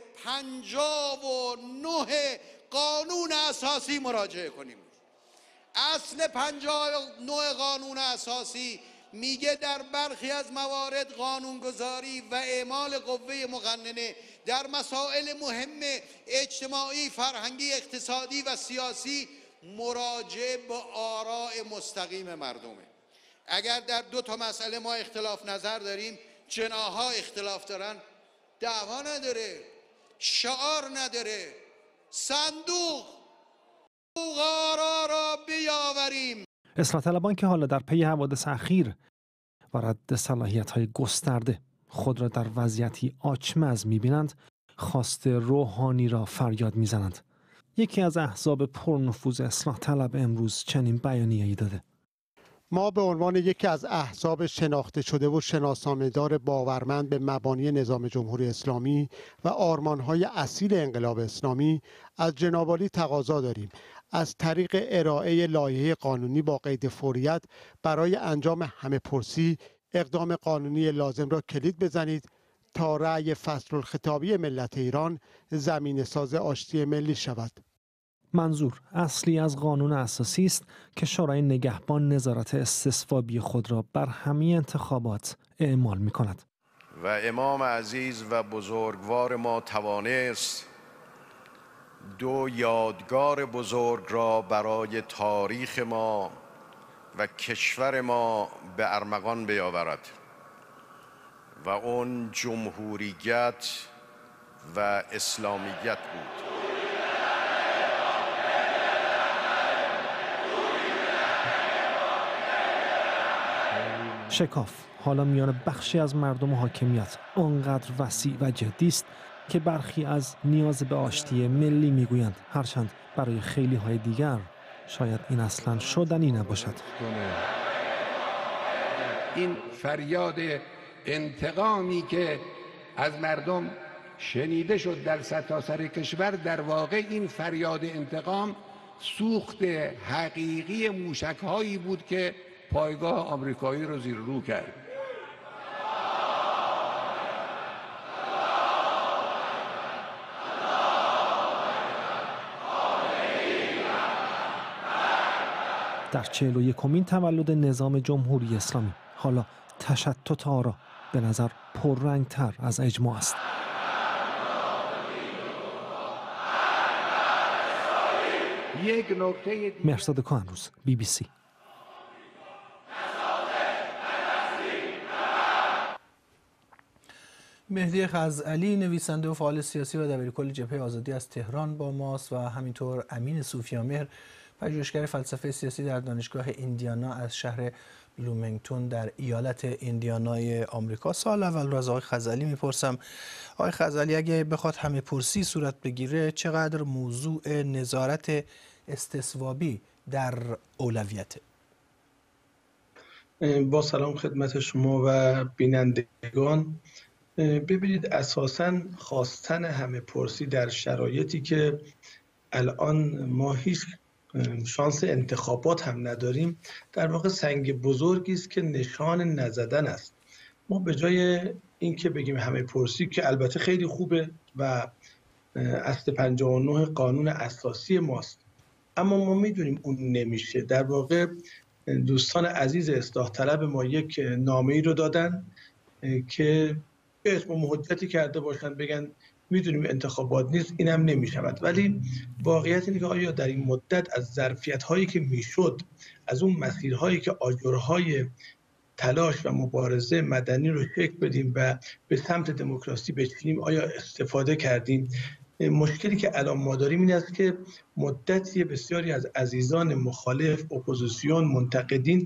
X: 59 قانون اساسی مراجعه کنیم. اصل 59 قانون اساسی میگه در برخی از موارد قانونگذاری و اعمال قوه مقننه در مسائل مهم اجتماعی، فرهنگی، اقتصادی و سیاسی مراجعه به آراء مستقیم مردمه. اگر در 2 تا مسئله ما اختلاف نظر داریم، جناح‌ها اختلاف دارن، دعوا نداره، شعار نداره، صندوق آرا را بیاوریم.
W: اصلاح طلبان که حالا در پی حوادث اخیر و رد صلاحیت‌های گسترده خود را در وضعیتی آچمز می‌بینند، خواست روحانی را فریاد می‌زنند. یکی از احزاب پرنفوذ اصلاح طلب امروز چنین بیانیه‌ای داده:
K: ما به عنوان یکی از احزاب شناخته شده و شناسنامه‌دار باورمند به مبانی نظام جمهوری اسلامی و آرمان‌های اصیل انقلاب اسلامی از جناب عالی تقاضا داریم از طریق ارائه لایحه قانونی با قید فوریت برای انجام همه‌پرسی اقدام قانونی لازم را کلید بزنید تا رأی فصل الخطابی ملت ایران زمینه‌ساز آشتی ملی شود.
W: منظور اصلی از قانون اساسی است که شورای نگهبان نظارت استصوابی خود را بر همه انتخابات اعمال می‌کند.
C: و امام عزیز و بزرگوار ما توانست 2 یادگار بزرگ را برای تاریخ ما و کشور ما به ارمغان بیاورد و اون جمهوریت و اسلامیت بود.
W: شکاف حالا میان بخشی از مردم و حاکمیت آنقدر وسیع و جدی است که برخی از نیاز به آشتی ملی میگویند، هرچند برای خیلی های دیگر شاید این اصلا شدنی نباشد.
D: این فریاد انتقامی که از مردم شنیده شد در سرتاسر کشور، در واقع این فریاد انتقام سوخت حقیقی موشک‌هایی بود که پایگاه آمریکایی رو زیر رو کرد.
W: در 41مین تولد نظام جمهوری اسلامی حالا تشتت آرا به نظر پررنگ‌تر از اجماع است.
D: یک نکته
W: مهرزاد کاهنروز، BBC.
B: مهدی خزعلی نویسنده و فعال سیاسی و دبیرکل جبهه آزادی از تهران با ماست و همینطور امین صوفیامهر، پژوهشگر فلسفه سیاسی در دانشگاه ایندیانا از شهر بلومنگتون در ایالت ایندیانای آمریکا. سال اول را از آقای خزعلی میپرسم. آقای خزعلی، اگه بخواد همه پرسی صورت بگیره، چقدر موضوع نظارت استصوابی در اولویته؟
F: با سلام خدمت شما و بینندگان. ببینید، اساساً خواستن همه پرسی در شرایطی که الان ما هیچ شانس انتخابات هم نداریم، در واقع سنگ بزرگی است که نشان نزدن است. ما به جای اینکه بگیم همه پرسی، که البته خیلی خوبه و اصل 59 قانون اساسی ماست، اما ما میدونیم اون نمیشه. در واقع دوستان عزیز اصلاح طلب ما یک نامه‌ای رو دادن که اسم و حجتی کرده باشن، بگن میدونیم انتخابات نیست، اینم نمیشود. ولی واقعیت اینه که آیا در این مدت از ظرفیت هایی که میشد، از اون مسیرهایی که آجرهای تلاش و مبارزه مدنی رو شکل بدیم و به سمت دموکراسی بچینیم، آیا استفاده کردیم؟ مشکلی که الان ما داریم این است که مدتی بسیاری از عزیزان مخالف، اپوزیسیون، منتقدین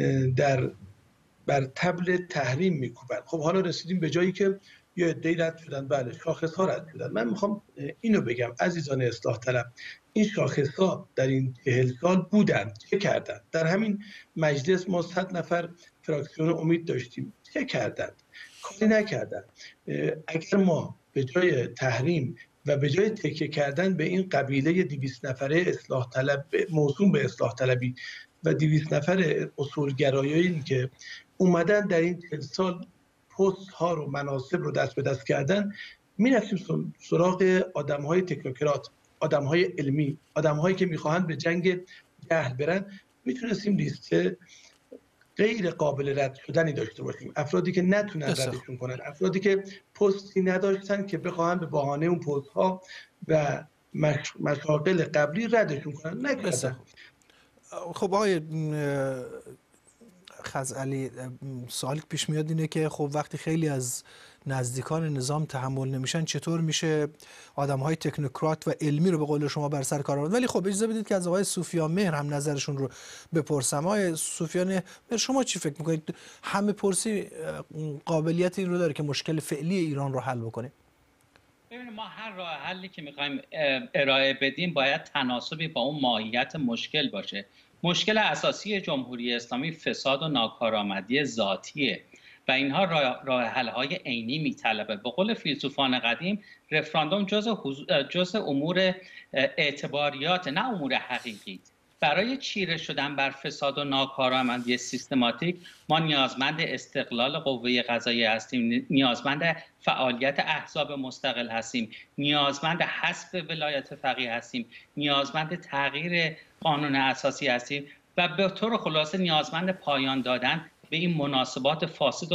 F: بر طبل تحریم میکوبند. خب حالا رسیدیم به جایی که یه عده‌ای رد شدن، بله شاخص‌ها رد شدن. من میخوام اینو بگم عزیزان اصلاح طلب، این شاخص‌ها در این 40 سال بودند، چه کردند؟ در همین مجلس ما 100 نفر فراکسیون امید داشتیم، چه کردند؟ کاری نکردند. اگر ما به جای تحریم و به جای تکیه کردن به این قبیله 200 نفره اصلاح طلب موسوم به اصلاح طلبی و 200 نفر اصولگرایانی که اومدن در این 40 سال پست ها رو، مناصب رو دست به دست کردن، میرفتیم سراغ آدم های تکنوکرات، آدم های علمی، آدم هایی که میخواهند به جنگ جهل برن، میتونستیم لیست غیر قابل رد شدنی داشته باشیم، افرادی که نتونن ردشون کنن، افرادی که پستی نداشتن که بخواهن به بهانه اون پست ها و مشاغل قبلی ردشون کنن، نکردن.
B: خب آقای خزعلی، سوالی پیش میاد اینه که خب وقتی خیلی از نزدیکان نظام تحمل نمیشن، چطور میشه آدم‌های تکنوکرات و علمی رو به قول شما بر سر کار آورد؟ ولی خب اجازه بدید که از آقای سفیان مهر هم نظرشون رو بپرسم. آقای سفیان مهر، شما چی فکر میکنید؟ همه پرسی قابلیت این رو داره که مشکل فعلی ایران رو حل بکنه؟
E: ببینید، ما هر راه حلی که میخوایم ارائه بدیم باید تناسبی با اون ماهیت مشکل باشه. مشکل اساسی جمهوری اسلامی فساد و ناکارآمدی ذاتیه و اینها راه حل‌های عینی میطلبه. به قول فیلسوفان قدیم، رفراندوم جزء امور اعتباریات، نه امور حقیقی. برای چیره شدن بر فساد و ناکارآمدی سیستماتیک ما نیازمند استقلال قوه قضاییه هستیم، نیازمند فعالیت احزاب مستقل هستیم، نیازمند حذف ولایت فقیه هستیم، نیازمند تغییر قانون اساسی هستیم و به طور خلاصه نیازمند پایان دادن به این مناسبات فاسد و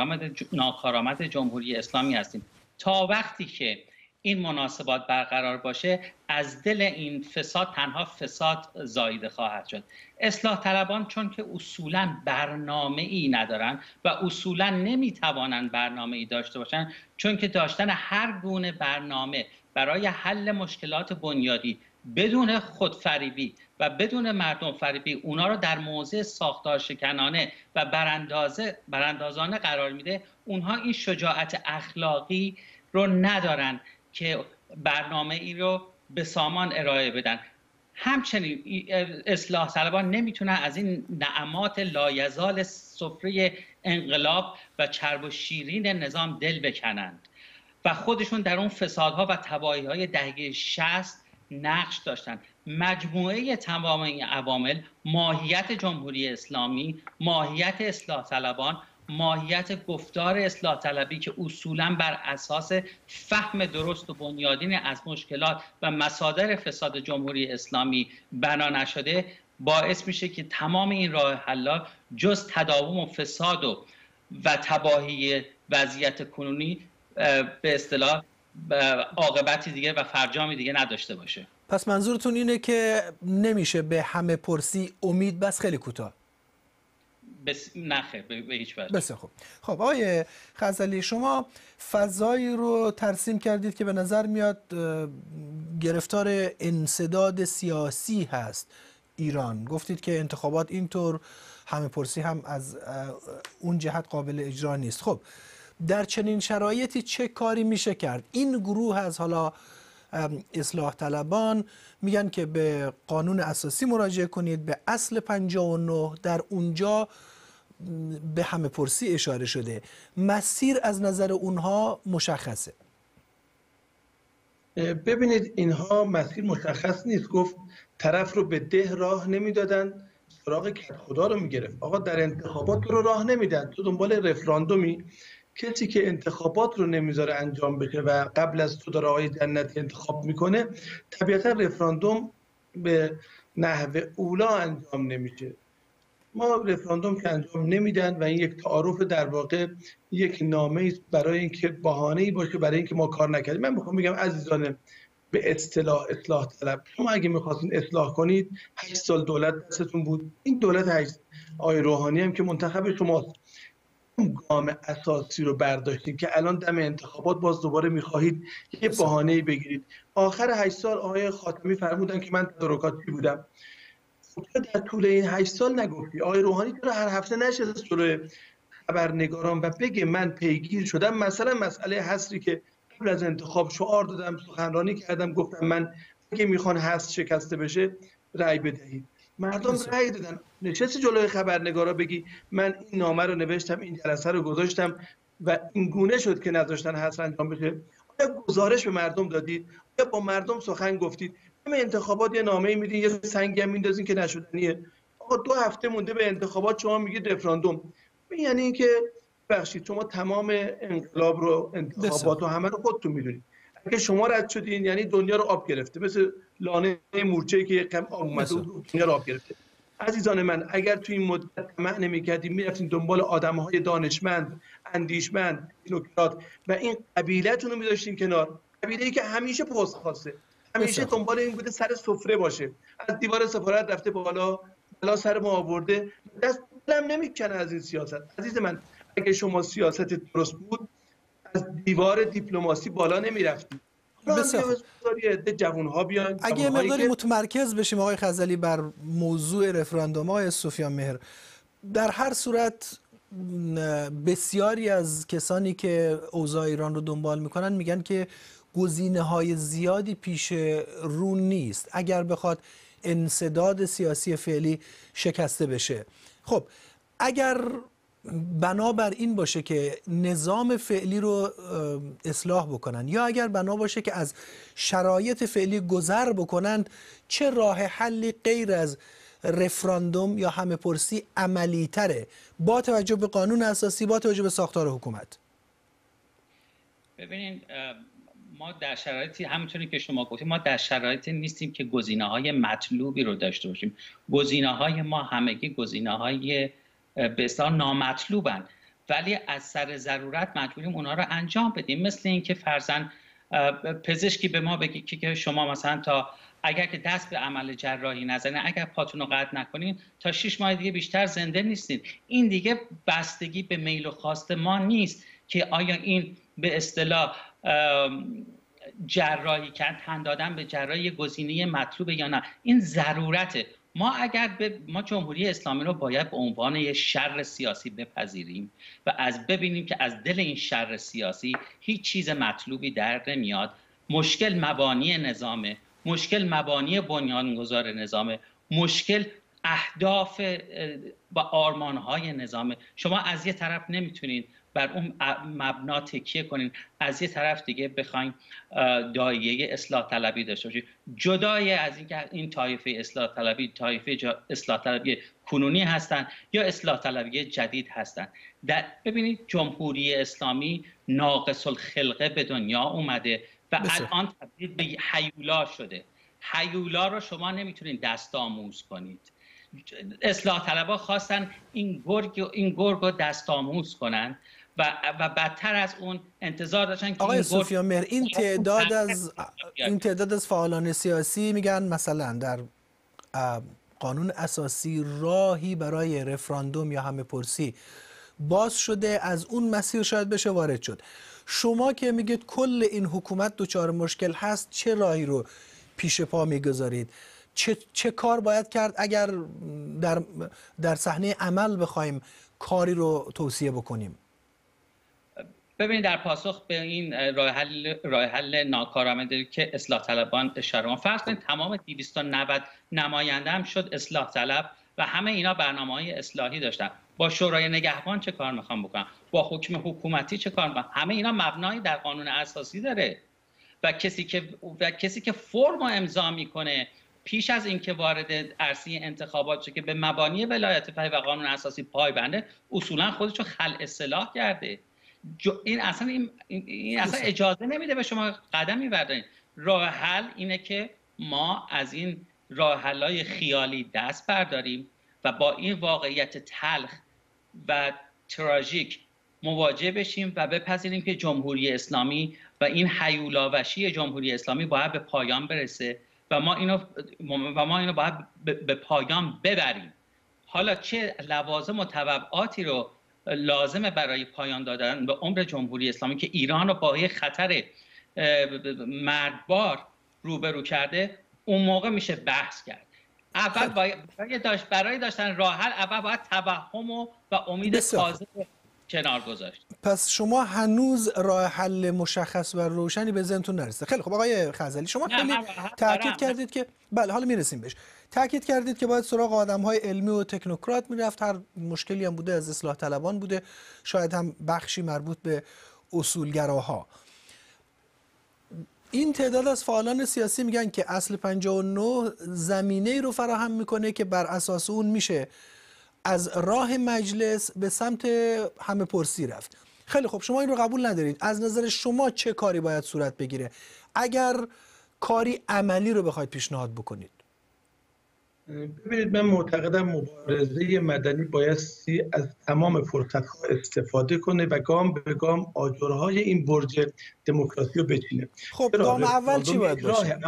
E: ناکارآمد جمهوری اسلامی هستیم. تا وقتی که این مناسبات برقرار باشه، از دل این فساد تنها فساد زاییده خواهد شد. اصلاح طلبان چون که اصولاً برنامه‌ای ندارن و اصولاً نمیتوانند برنامه‌ای داشته باشن، چون که داشتن هر گونه برنامه برای حل مشکلات بنیادی بدون خودفریبی و بدون مردم فریبی اونا رو در موضع ساختار شکنانه و براندازانه قرار میده، اونها این شجاعت اخلاقی رو ندارن که برنامه ای رو به سامان ارائه بدن. همچنین اصلاح طلبان نمیتونن از این نعمات لایزال سفره انقلاب و چرب و شیرین نظام دل بکنند و خودشون در اون فسادها و تباهی‌های دهه 60 نقش داشتن. مجموعه تمام این عوامل، ماهیت جمهوری اسلامی، ماهیت اصلاح طلبان، ماهیت گفتار اصلاح طلبی که اصولاً بر اساس فهم درست و بنیادین از مشکلات و مصادر فساد جمهوری اسلامی بنا نشده، باعث میشه که تمام این راه حل‌ها جز تداوم و فساد و تباهی وضعیت کنونی به اصطلاح عاقبتی دیگه و فرجامی دیگه نداشته باشه.
B: پس منظورتون اینه که نمیشه به همه پرسی امید بس؟ خیلی کوتاه.
E: نخیر، به هیچ وجه.
B: بسیار خوب. خب آقای خزعلی، شما فضایی رو ترسیم کردید که به نظر میاد گرفتار انسداد سیاسی هست ایران. گفتید که انتخابات اینطور، همه پرسی هم از اون جهت قابل اجرا نیست. خب در چنین شرایطی چه کاری میشه کرد؟ این گروه از حالا اصلاح طلبان میگن که به قانون اساسی مراجعه کنید، به اصل 59، در اونجا به همه پرسی اشاره شده. مسیر از نظر اونها مشخصه؟
F: ببینید، اینها مسیر مشخص نیست. گفت طرف رو به ده راه نمیدادن، سراغ کت خدا رو میگرفت. آقا در انتخابات رو راه نمیدن، تو دنبال رفراندومی. کسی که انتخابات رو نمیذاره انجام بشه و قبل از تو داره آقای جنتی انتخاب میکنه، طبیعتا رفراندوم به نحو اولا انجام نمیشه. ما رفراندوم که انجام نمیدن و این یک تعارف، در واقع یک نامه است برای اینکه بهانه‌ای باشه برای اینکه ما کار نکردیم. من میخوام بگم عزیزان به اصطلاح طلب، شما اگه میخواستین اصلاح کنید 8 سال دولت دستتون بود. این دولت آقای روحانی هم که منتخب شماست، گام اساسی رو برداشتید که الان دم انتخابات باز دوباره میخواهید یه بهانه‌ای بگیرید. آخر 8 سال آقای خاتمی فرمودن که من تدارکاتی بودم. در طول این 8 سال نگفتی؟ آقای روحانی تو هر هفته نشست جلوی خبرنگاران و بگه من پیگیر شدم، مثلا مسئله حصری که قبل از انتخاب شعار دادم، سخنرانی کردم، گفتم من اگه میخوان حصر شکسته بشه رأی بدهید. مردم رأی دادن. نشستی جلوی خبرنگارا بگی من این نامه رو نوشتم، این جلسه رو گذاشتم و این گونه شد که نذاشتن حصر انجام بشه؟ آیا گزارش به مردم دادید؟ آیا با مردم سخن گفتید؟ همه انتخابات یه نامه‌ای میدین، یه سنگی هم میندازین که نشدنیه. آقا 2 هفته مونده به انتخابات شما میگید رفراندوم. یعنی اینکه بخشید شما تمام انقلاب رو، انتخابات رو همه رو خودتون میدونید. اگه شما رد شدین یعنی دنیا رو آب گرفته، مثل لانه مورچه‌ای که کم آب اومده و دنیا رو آب گرفته. عزیزان من، اگر تو این مدت طمع نمی‌کردیم می‌رفتیم دنبال آدم‌های دانشمند، اندیشمند، تکنوکرات و این قبیله‌تون رو می‌ذاشتیم کنار، قبیله‌ای که همیشه پست خواسته، همیشه دنبال این بوده سر سفره باشه، از دیوار سفارت رفته بالا سر ما آورده، دست دلم نمی‌کنه از این سیاست. عزیز من، اگه شما سیاست درست بود از دیوار دیپلماسی بالا نمی‌رفتید.
B: اگه مقداری متمرکز بشیم آقای خزعلی بر موضوع رفراندوم های سفیان مهر، در هر صورت بسیاری از کسانی که اوضاع ایران رو دنبال میکنن میگن که گزینه‌های زیادی پیش رو نیست اگر بخواد انسداد سیاسی فعلی شکسته بشه. خب اگر بنابر این باشه که نظام فعلی رو اصلاح بکنن یا اگر بنا باشه که از شرایط فعلی گذر بکنند، چه راه حلی غیر از رفراندوم یا همه‌پرسی عملی تره با توجه به قانون اساسی، با توجه به ساختار حکومت؟
E: ببینید ما در شرایطی همونطوری که شما گفتید ما در شرایطی نیستیم که گزینه‌های مطلوبی رو داشته باشیم. گزینه‌های ما همگی گزینه‌های به اصطلاح نامطلوبن، ولی از سر ضرورت مجبوریم اونها رو انجام بدیم. مثل اینکه فرضاً پزشکی به ما بگه که شما مثلا تا اگر که دست به عمل جراحی نزنید، اگر پاتون رو قطع نکنین تا 6 ماه دیگه بیشتر زنده نیستید. این دیگه بستگی به میل و خواست ما نیست که آیا این به اصطلاح جراحی کرد، تن دادن به جراحی گزینه مطلوبه یا نه. این ضرورته. ما جمهوری اسلامی رو باید به عنوان یک شر سیاسی بپذیریم و ببینیم که از دل این شر سیاسی هیچ چیز مطلوبی در نمیاد. مشکل مبانی نظامه، مشکل مبانی بنیانگذار نظامه، مشکل اهداف و آرمانهای نظامه. شما از یه طرف نمیتونید بر اون مبنا تکیه کنین، از یه طرف دیگه بخواین دایره اصلاح طلبی داشته باشید. جدای از اینکه این طایفه اصلاح طلبی کنونی هستن یا اصلاح طلبی جدید هستن. ببینید جمهوری اسلامی ناقص الخلقه به دنیا اومده و الان تبدیل به هیولا شده. هیولا رو شما نمیتونید دست آموز کنید. اصلاح طلبها خواستن این گرگ رو دست آموز کنن و بدتر از اون انتظار داشتن که
B: آقای سفیان مهر این تعداد از فعالان سیاسی میگن مثلا در قانون اساسی راهی برای رفراندوم یا همه‌پرسی باز شده، از اون مسیر شاید بشه وارد شد. شما که میگید کل این حکومت دچار مشکل هست، چه راهی رو پیش پا میگذارید؟ چه کار باید کرد اگر در صحنه عمل بخوایم کاری رو توصیه بکنیم؟
E: ببینید در پاسخ به این راه حل ناکارآمدی که اصلاح طلبان اشاره فرض کنید تمام 290 نماینده هم شد اصلاح طلب و همه اینا برنامه‌های اصلاحی داشتن. با شورای نگهبان چه کار میخوام بکنم؟ با حکم حکومتی چه کار میخوام؟ همه اینا مبنایی در قانون اساسی داره و کسی که فرم امضا میکنه پیش از اینکه وارد عرصه انتخابات شه که به مبانی ولایت فقیه و قانون اساسی پایبنده، اصولا خودشو خلع اصلاح کرده. این اصلا اجازه نمیده به شما قدمی بردارید. راه حل اینه که ما از این راه حل‌های خیالی دست برداریم و با این واقعیت تلخ و تراژیک مواجه بشیم و بپذیریم که جمهوری اسلامی و این هیولاوشی جمهوری اسلامی باید به پایان برسه و ما اینو باید به پایان ببریم. حالا چه لوازم و تبعاتی رو لازمه برای پایان دادن به عمر جمهوری اسلامی که ایران رو با یه خطر مرگبار روبرو کرده، اون موقع میشه بحث کرد. اول برای داشتن راه حل اول باید توهم و امید کاذب کنار گذاشت.
B: پس شما هنوز راه حل مشخص و روشنی به ذهنتون نرسیده. خیلی خب آقای خزعلی، شما خیلی تاکید کردید که بله حالا میرسیم بهش. تاکید کردید که باید سراغ آدم‌های علمی و تکنوکرات میرفت. هر مشکلی هم بوده از اصلاح طلبان بوده، شاید هم بخشی مربوط به اصولگراها. این تعداد از فعالان سیاسی میگن که اصل 59 زمینه‌ای رو فراهم میکنه که بر اساس اون میشه از راه مجلس به سمت همه‌پرسی رفت. خیلی خب شما این رو قبول ندارید. از نظر شما چه کاری باید صورت بگیره اگر کاری عملی رو بخواید پیشنهاد بکنید؟
F: ببینید، من معتقدم مبارزه مدنی بایستی از تمام فرصت‌ها استفاده کنه و گام به گام آجرهای این برج دموکراسی رو بچینه.
B: خب گام اول چی باید باشه؟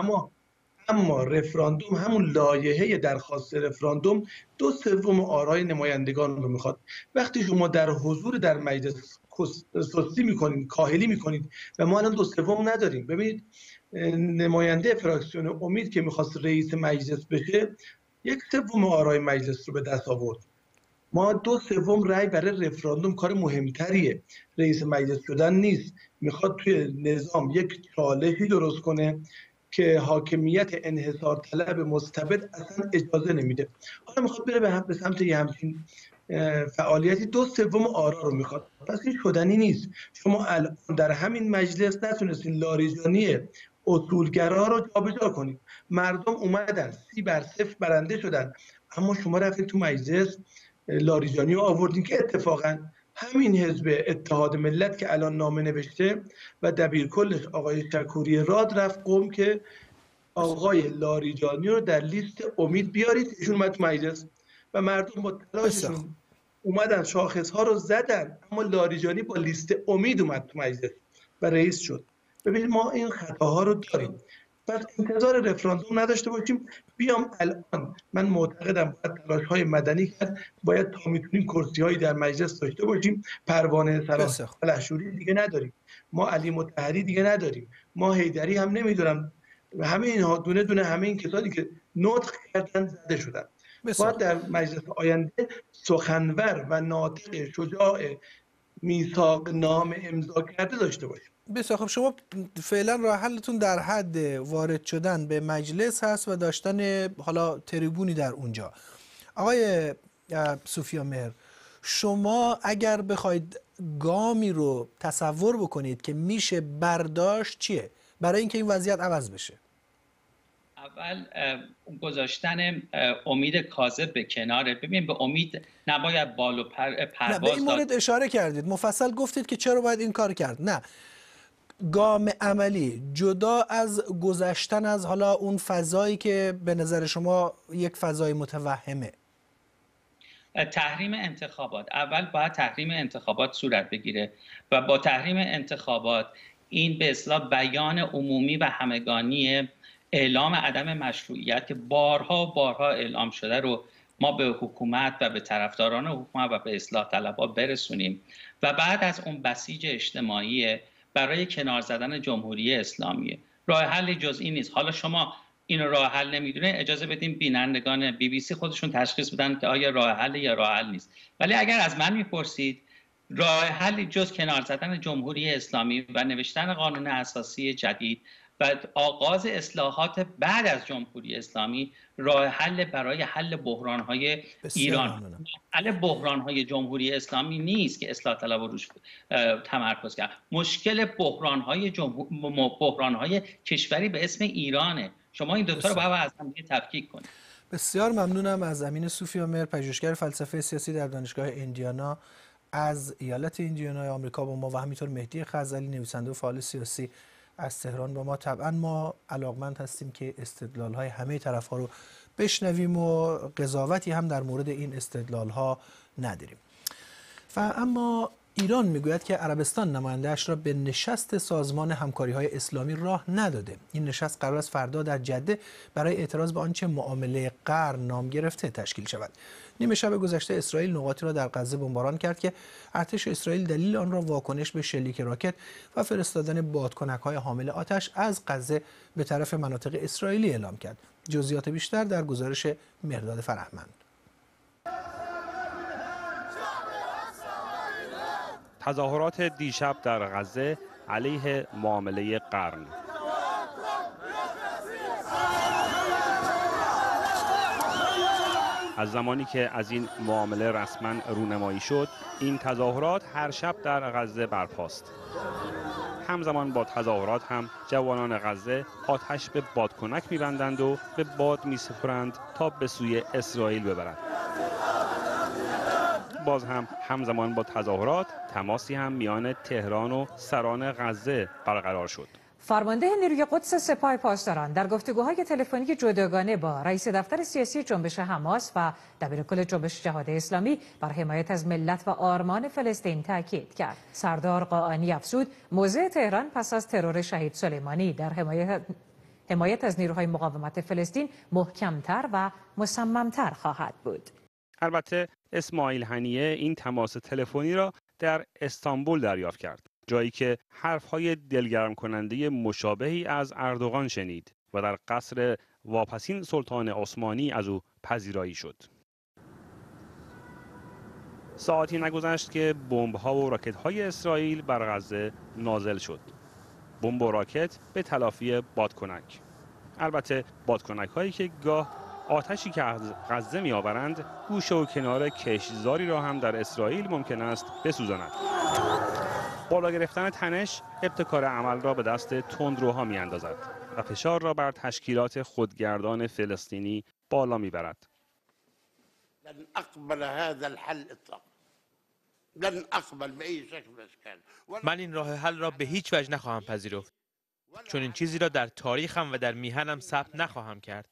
F: اما رفراندوم، همون لایحه درخواست رفراندوم 2/3 آرای نمایندگان رو میخواد. وقتی شما در حضور در مجلس سستی میکنید، کاهلی میکنید و ما الان 2/3 نداریم. ببینید، نماینده فراکسیون امید که میخواست رئیس مجلس بشه 1/3 آرای مجلس رو به دست آورد. ما 2/3 رأی برای رفراندوم کار مهمتریه، رئیس مجلس شدن نیست. میخواد توی نظام یک چالشی درست کنه که حاکمیت انحصار طلب مستبد اصلا اجازه نمیده. حالا میخواد بره به سمت یه همچین فعالیتی 2/3 آرا رو میخواد. پس این شدنی نیست. شما الان در همین مجلس نتونستین لاریجانی اصولگرا رو جابجا کنید. مردم اومدن 30-0 برنده شدن، اما شما رفتید تو مجلس لاریجانی رو آوردین که اتفاقا همین حزب اتحاد ملت که الان نامه نوشته و دبیرکلش آقای شکوری راد رفت قم که آقای لاریجانی رو در لیست امید بیارید. ایشون اومد تو مجلس و مردم با تلاششون اومدن شاخص‌ها رو زدن، اما لاریجانی با لیست امید اومد تو مجلس و رئیس شد. ببینید، ما این خطاها رو داریم. پس انتظار رفراندوم نداشته باشیم. بیام الان من معتقدم باید تلاش‌های مدنی کرد، باید تا میتونیم کرسی‌هایی در مجلس داشته باشیم. پروانه سلحشوری دیگه نداریم، ما علی مطهری دیگه نداریم، ما حیدری هم نمیدونم، همه اینها دونه دونه همه این کسانی که نطق کردن زده شدن. باید در مجلس آینده سخنور و ناطق شجاع میثاق نام امضا کرده داشته باشیم.
B: بسیار خب، شما فعلا راه حلتون در حد وارد شدن به مجلس هست و داشتن حالا تریبونی در اونجا. آقای سوفیامهر، شما اگر بخواید گامی رو تصور بکنید که میشه برداشت چیه برای اینکه این وضعیت عوض بشه؟
E: اول گذاشتن امید کاذب به کناره. ببین، به امید نباید بال و پرواز
B: به این مورد اشاره کردید، مفصل گفتید که چرا باید این کار کرد. نه، گام عملی جدا از گذشتن از حالا اون فضایی که به نظر شما یک فضای متوهمه.
E: تحریم انتخابات. اول باید تحریم انتخابات صورت بگیره و با تحریم انتخابات این به اصطلاح بیان عمومی و همگانی اعلام عدم مشروعیت که بارها و بارها اعلام شده رو ما به حکومت و به طرفداران حکومت و به اصلاح طلبها برسونیم و بعد از اون بسیج اجتماعی برای کنار زدن جمهوری اسلامی. راه حل جز این نیست. حالا شما این راه حل نمیدونه، اجازه بدیم بینندگان BBC خودشون تشخیص بدن که آیا راه حل یا راه حل نیست. ولی اگر از من میپرسید، راه حل جز کنار زدن جمهوری اسلامی و نوشتن قانون اساسی جدید و آغاز اصلاحات بعد از جمهوری اسلامی راه حل برای حل بحران‌های ایران، حل بحران‌های جمهوری اسلامی نیست که اصلاح طلب روش تمرکز کرد. مشکل بحران‌های کشوری به اسم ایرانه. شما این دوتا رو باید از هم تفکیک کنید.
B: بسیار ممنونم از امین سوفیامهر، پژوهشگر فلسفه سیاسی در دانشگاه ایندیانا از ایالت ایندیانا آمریکا با ما و همینطور مهدی خزعلی، نویسنده و فعال سیاسی از تهران با ما. طبعا ما علاقمند هستیم که استدلال‌های همه طرف‌ها رو بشنویم و قضاوتی هم در مورد این استدلال‌ها نداریم. و اما ایران میگوید که عربستان نماینده‌اش را به نشست سازمان همکاری‌های اسلامی راه نداده. این نشست قرار است فردا در جده برای اعتراض به آنچه معامله قرن نام گرفته تشکیل شود. نیمه شب گذشته اسرائیل نقاطی را در غزه بمباران کرد که ارتش اسرائیل دلیل آن را واکنش به شلیک راکت و فرستادن بادکنک‌های حامل آتش از غزه به طرف مناطق اسرائیلی اعلام کرد. جزئیات بیشتر در گزارش مهرداد فرهمند.
G: تظاهرات دیشب در غزه علیه معامله قرن. از زمانی که از این معامله رسما رونمایی شد، این تظاهرات هر شب در غزه برپاست. همزمان با تظاهرات هم جوانان غزه آتش به بادکنک می‌بندند و به باد می‌سپرند تا به سوی اسرائیل ببرند. باز هم همزمان با تظاهرات تماسی هم میان تهران و سران غزه برقرار شد.
A: فرمانده نیروی قدس سپاه پاسداران در گفتگوهای تلفنی جداگانه با رئیس دفتر سیاسی جنبش حماس و دبیرکل جنبش جهاد اسلامی بر حمایت از ملت و آرمان فلسطین تاکید کرد. سردار قاآنی افزود موضع تهران پس از ترور شهید سلیمانی در حمایت از نیروهای مقاومت فلسطین محکمتر و مصممتر خواهد بود.
G: البته اسماعیل هنیه این تماس تلفنی را در استانبول دریافت کرد، جایی که حرفهای دلگرم کننده مشابهی از اردوغان شنید و در قصر واپسین سلطان عثمانی از او پذیرایی شد. ساعتی نگذشت که بمب‌ها و راکت‌های اسرائیل بر غزه نازل شد. بمب و راکت به تلافی بادکنک. البته بادکنک‌هایی که گاه آتشی که از غزه می‌آورند گوشه و کنار کشتزاری را هم در اسرائیل ممکن است بسوزاند. بالا گرفتن تنش ابتکار عمل را به دست تندروها می‌اندازد و فشار را بر تشکیلات خودگردان فلسطینی بالا می‌برد.
H: لن اقبل هذا الحل اطلاقا. لن اقبل باي شكل من الاشكال.
J: من این راه حل را به هیچ وجه نخواهم پذیرفت، چون این چیزی را در تاریخم و در میهنم ثبت نخواهم کرد.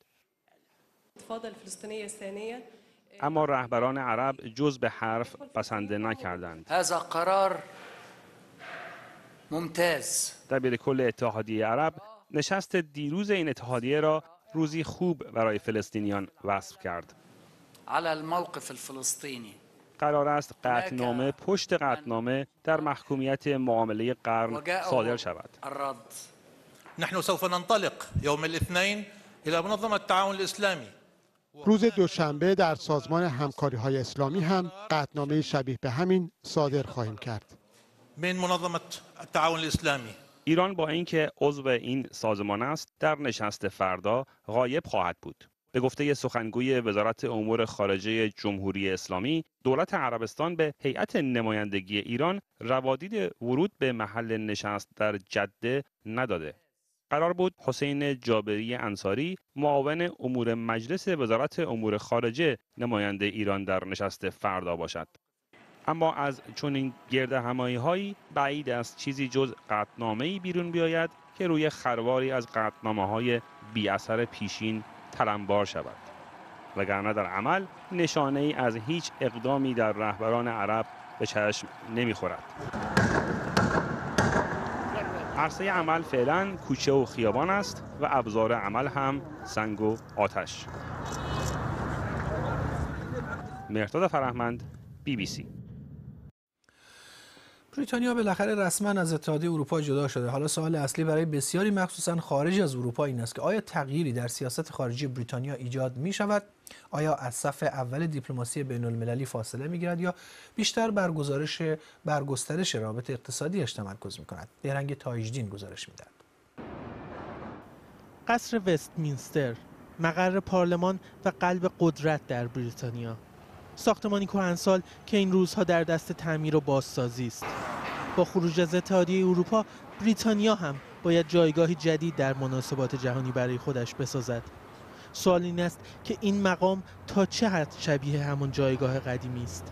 G: اما رهبران عرب جز به حرف بسنده نکردند.
L: هذا قرار ممتاز.
G: دبیرکل اتحادیه عرب نشست دیروز این اتحادیه را روزی خوب برای فلسطینیان وصف کرد.
L: على الموقف الفلسطینی.
G: قرار است قطعنامه پشت قطعنامه در محکومیت معامله قرن صادر شود.
Y: نحن سوف ننطلق يوم الاثنين الى منظمه التعاون الاسلامي.
K: روز دوشنبه در سازمان همکاری‌های اسلامی هم قطعنامه شبیه به همین صادر خواهیم کرد.
Y: من منظمه التعاون الاسلامی.
G: ایران با اینکه عضو این سازمان است در نشست فردا غایب خواهد بود. به گفته سخنگوی وزارت امور خارجه جمهوری اسلامی، دولت عربستان به هیئت نمایندگی ایران روادید ورود به محل نشست در جده نداده. قرار بود حسین جابری انصاری معاون امور مجلس وزارت امور خارجه نماینده ایران در نشست فردا باشد. اما از چنین گردهمایی‌هایی بعید است چیزی جز قطعنامه‌ای بیرون بیاید که روی خرواری از قطعنامه‌های بی اثر پیشین تلمبار شود، وگرنه در عمل نشانه‌ای از هیچ اقدامی در رهبران عرب به چشم نمی‌خورد. عرصه عمل فعلا کوچه و خیابان است و ابزار عمل هم سنگ و آتش. مهرداد فرهمند، BBC.
B: بریتانیا بالاخره رسما از اتحادیه اروپا جدا شده. حالا سوال اصلی برای بسیاری مخصوصا خارج از اروپا این است که آیا تغییری در سیاست خارجی بریتانیا ایجاد می شود؟ آیا از صف اول دیپلماسی بین المللی فاصله می گیرد یا بیشتر بر گسترش رابطه اقتصادیش تمرکز می کند؟ بیرنگ تاجدین گزارش می دهد.
Z: قصر وستمینستر، مقر پارلمان و قلب قدرت در بریتانیا. ساختمانی کهنسال که این روزها در دست تعمیر و بازسازی است. با خروج از اتحادیه اروپا، بریتانیا هم باید جایگاهی جدید در مناسبات جهانی برای خودش بسازد. سوال این است که این مقام تا چه حد شبیه همان جایگاه قدیمی است.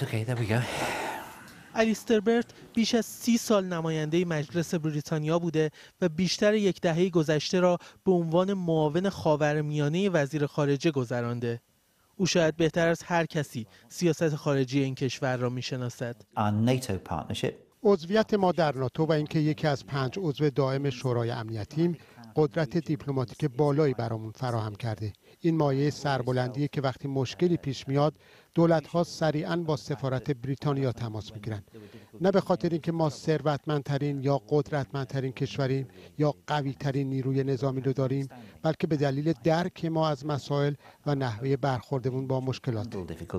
Z: الیستر برت بیش از 30 سال نماینده مجلس بریتانیا بوده و بیشتر یک دهه گذشته را به عنوان معاون خاورمیانه وزیر خارجه گذرانده. او شاید بهتر از هر کسی سیاست خارجی این کشور را می‌شناسد.
K: عضویت ما در ناتو و اینکه یکی از 5 عضو دائم شورای امنیتیم قدرت دیپلماتیک بالایی برامون فراهم کرده. این مایه سربلندیه که وقتی مشکلی پیش میاد دولت‌ها سریعاً با سفارت بریتانیا تماس میگیرن. نه به خاطر اینکه ما ثروتمندترین یا قدرتمندترین کشوریم یا قوی‌ترین نیروی نظامی رو داریم، بلکه به دلیل درک ما از مسائل و نحوه برخوردمون با مشکلات.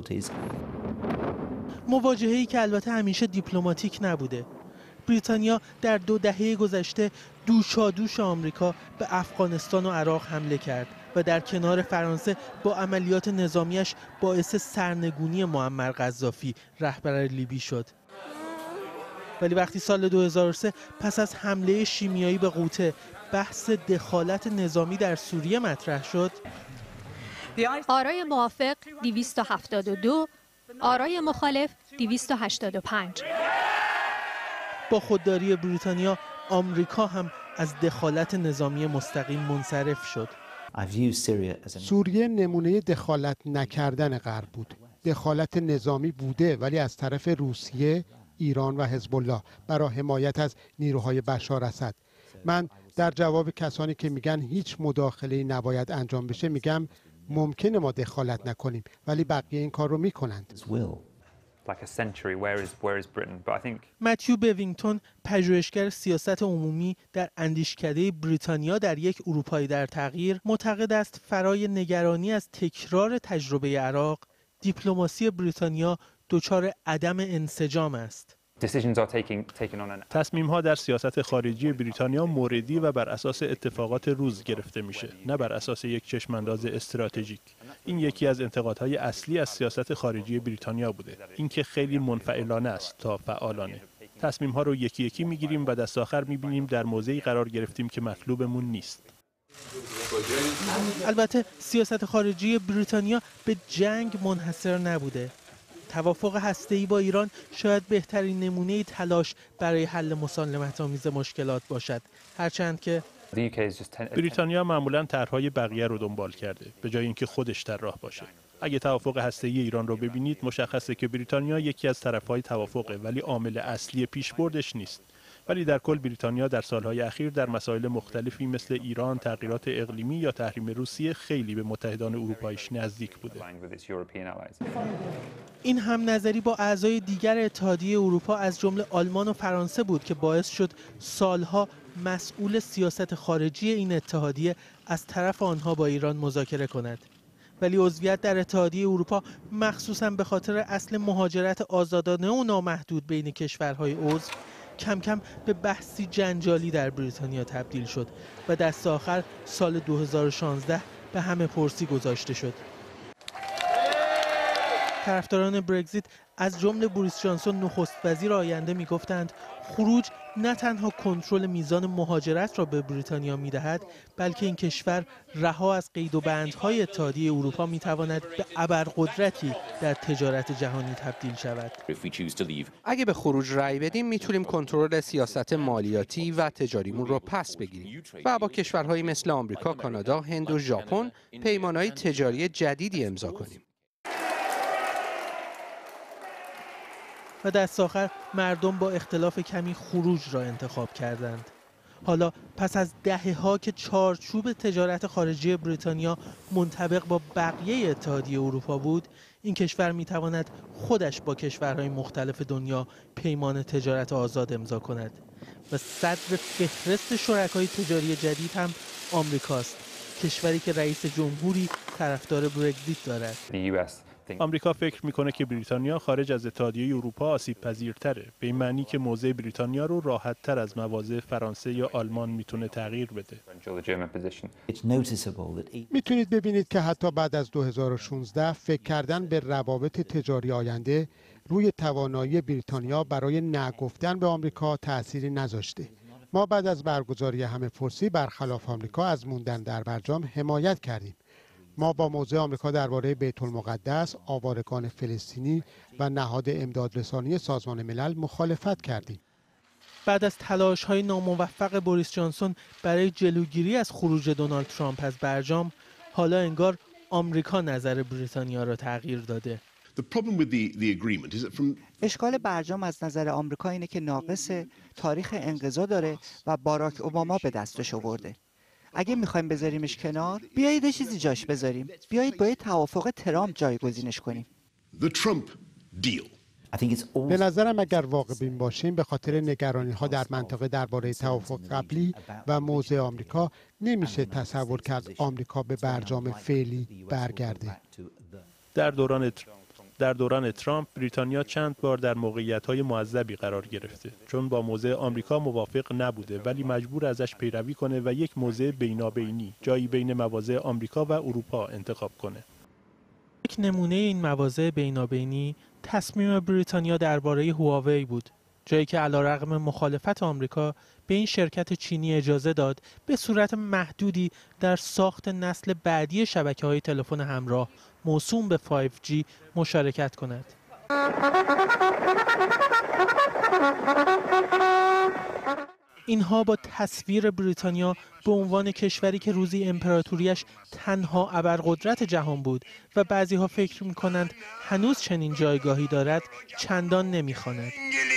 Z: مواجهه‌ای که البته همیشه دیپلماتیک نبوده. بریتانیا در 2 دهه گذشته دوشادوش آمریکا به افغانستان و عراق حمله کرد و در کنار فرانسه با عملیات نظامیش باعث سرنگونی معمر قذافی رهبر لیبی شد. ولی وقتی سال 2003 پس از حمله شیمیایی به غوطه بحث دخالت نظامی در سوریه مطرح شد،
R: آرای موافق 272، آرای مخالف 285.
Z: با خودداری بریتانیا، آمریکا هم از دخالت نظامی مستقیم منصرف شد.
K: سوریه نمونه دخالت نکردن غرب بود. دخالت نظامی بوده ولی از طرف روسیه، ایران و حزب الله برای حمایت از نیروهای بشار اسد. من در جواب کسانی که میگن هیچ مداخله‌ای نباید انجام بشه میگم ممکنه ما دخالت نکنیم ولی بقیه این کار رو میکنند.
Z: متیو بوینگتون، پژوهشگر سیاست عمومی در اندیشکده بریتانیا در یک اروپای در تغییر، معتقد است فرای نگرانی از تکرار تجربه عراق، دیپلماسی بریتانیا دچار عدم انسجام است.
I: تصمیم‌ها در سیاست خارجی بریتانیا موردی و بر اساس اتفاقات روز گرفته میشه، نه بر اساس یک چشمانداز استراتژیک. این یکی از انتقادهای اصلی از سیاست خارجی بریتانیا بوده، اینکه خیلی منفعلانه است تا فعالانه. تصمیم‌ها رو یکی یکی میگیریم و دست آخر میبینیم در موضعی قرار گرفتیم که مطلوبمون نیست.
Z: البته سیاست خارجی بریتانیا به جنگ منحصر نبوده. توافق هسته‌ای با ایران شاید بهترین نمونه تلاش برای حل مسالمت‌آمیز مشکلات باشد، هرچند که
I: بریتانیا معمولاً طرح‌های بقیه رو دنبال کرده به جای اینکه خودش در راه باشه. اگه توافق هسته‌ای ایران رو ببینید مشخصه که بریتانیا یکی از طرف‌های توافقه ولی عامل اصلی پیشبردش نیست. ولی در کل بریتانیا در سالهای اخیر در مسائل مختلفی مثل ایران، تغییرات اقلیمی یا تحریم روسیه خیلی به متحدان اروپاییش نزدیک بوده.
Z: این هم نظری با اعضای دیگر اتحادیه اروپا از جمله آلمان و فرانسه بود که باعث شد سالها مسئول سیاست خارجی این اتحادیه از طرف آنها با ایران مذاکره کند. ولی عضویت در اتحادیه اروپا مخصوصاً به خاطر اصل مهاجرت آزادانه و نامحدود بین کشورهای عضو کم کم به بحثی جنجالی در بریتانیا تبدیل شد و دست آخر سال 2016 به همه پرسی گذاشته شد. طرفداران برگزیت از جمله بوریس جانسون نخست وزیر آینده میگفتند خروج نه تنها کنترل میزان مهاجرت را به بریتانیا میدهد بلکه این کشور رها از قید و بندهای اتحادیه اروپا میتواند به ابرقدرتی در تجارت جهانی تبدیل شود.
M: اگه به خروج رأی بدیم میتونیم کنترل سیاست مالیاتی و تجاریمون رو پس بگیریم و با کشورهایی مثل آمریکا، کانادا، هند و ژاپن پیمانهای تجاری جدیدی امضا کنیم.
Z: و دست آخر مردم با اختلاف کمی خروج را انتخاب کردند. حالا پس از دهه‌ها که چارچوب تجارت خارجی بریتانیا منطبق با بقیه اتحادیه اروپا بود، این کشور میتواند خودش با کشورهای مختلف دنیا پیمان تجارت آزاد امضا کند و صدر فهرست شرکای تجاری جدید هم آمریکاست، کشوری که رئیس جمهوری طرفدار برگزیت دارد.
I: آمریکا فکر میکنه که بریتانیا خارج از اتحادیه اروپا آسیب پذیرتره، به این معنی که موضع بریتانیا رو راحت تر از مواضع فرانسه یا آلمان میتونه تغییر بده.
K: میتونید ببینید که حتی بعد از 2016 فکر کردن به روابط تجاری آینده روی توانایی بریتانیا برای نگفتن به آمریکا تأثیری نذاشته. ما بعد از برگزاری همه پرسی برخلاف آمریکا از موندن در برجام حمایت کردیم. ما با موضع آمریکا درباره بیت المقدس، آوارگان فلسطینی و نهاد امدادرسانی سازمان ملل مخالفت کردیم.
Z: بعد از تلاش‌های ناموفق بوریس جانسون برای جلوگیری از خروج دونالد ترامپ از برجام، حالا انگار آمریکا نظر بریتانیا را تغییر داده.
N: اشکال برجام از نظر آمریکا اینه که ناقص تاریخ انقضا داره و باراک اوباما به دستش آورده. اگه میخوایم بذاریمش کنار، بیایید چیزی جاش بذاریم. بیایید با توافق ترامپ جایگزینش کنیم.
K: به نظرم اگر واقع بین باشیم به خاطر نگرانی‌ها در منطقه درباره توافق قبلی و موضع آمریکا نمیشه تصور کرد آمریکا به برجام فعلی برگرده.
I: در دوران ترامپ بریتانیا چند بار در موقعیت‌های معذبی قرار گرفته، چون با موضع آمریکا موافق نبوده ولی مجبور ازش پیروی کنه و یک موضع بینابینی، جایی بین مواضع آمریکا و اروپا انتخاب کنه.
Z: یک نمونه این مواضع بینابینی تصمیم بریتانیا درباره هواوی بود، جایی که علیرغم مخالفت آمریکا به این شرکت چینی اجازه داد به صورت محدودی در ساخت نسل بعدی شبکه‌های تلفن همراه موسوم به 5G مشارکت کند. اینها با تصویر بریتانیا به عنوان کشوری که روزی امپراتوریش تنها ابرقدرت جهان بود و بعضی‌ها فکر می‌کنند هنوز چنین جایگاهی دارد چندان نمی‌خواند.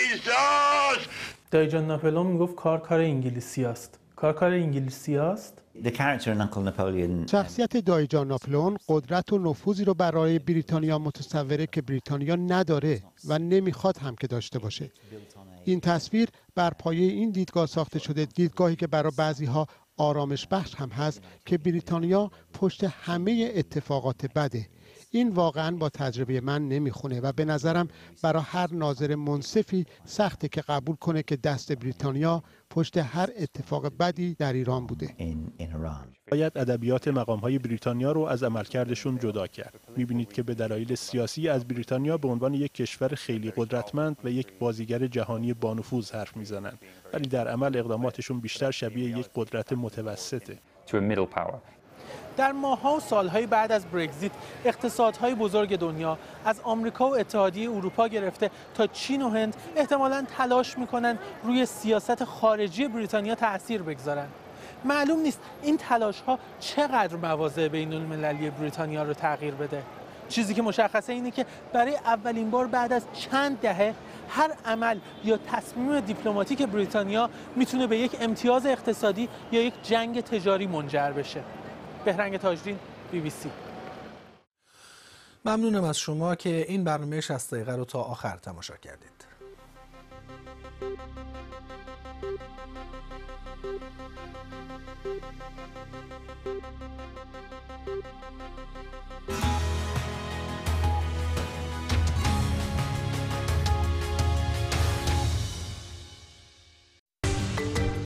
Z: دایجان ناپلئون میگفت کار انگلیسی است. کار انگلیسی است؟
K: شخصیت دایجان ناپلئون قدرت و نفوذی رو برای بریتانیا متصوره که بریتانیا نداره و نمیخواد هم که داشته باشه. این تصویر بر پایه این دیدگاه ساخته شده، دیدگاهی که برای بعضی‌ها آرامش بخش هم هست که بریتانیا پشت همه اتفاقات بده. این واقعا با تجربه من نمیخونه و به نظرم برای هر ناظر منصفی سخته که قبول کنه که دست بریتانیا پشت هر اتفاق بدی در ایران بوده.
I: باید ادبیات مقام‌های بریتانیا رو از عملکردشون جدا کرد. می‌بینید که به دلایل سیاسی از بریتانیا به عنوان یک کشور خیلی قدرتمند و یک بازیگر جهانی بانفوذ حرف میزنند، ولی در عمل اقداماتشون بیشتر شبیه یک قدرت متوسطه.
Z: در ماه‌ها و سال‌های بعد از برگزیت، اقتصادهای بزرگ دنیا از آمریکا و اتحادیه اروپا گرفته تا چین و هند احتمالاً تلاش می‌کنند روی سیاست خارجی بریتانیا تأثیر بگذارند. معلوم نیست این تلاش‌ها چقدر مواضع بین‌المللی بریتانیا رو تغییر بده. چیزی که مشخصه اینه که برای اولین بار بعد از چند دهه هر عمل یا تصمیم دیپلماتیک بریتانیا میتونه به یک امتیاز اقتصادی یا یک جنگ تجاری منجر بشه. بهرنگ تاجدین، BBC.
B: ممنونم از شما که این برنامه 60 دقیقه رو تا آخر تماشا کردید.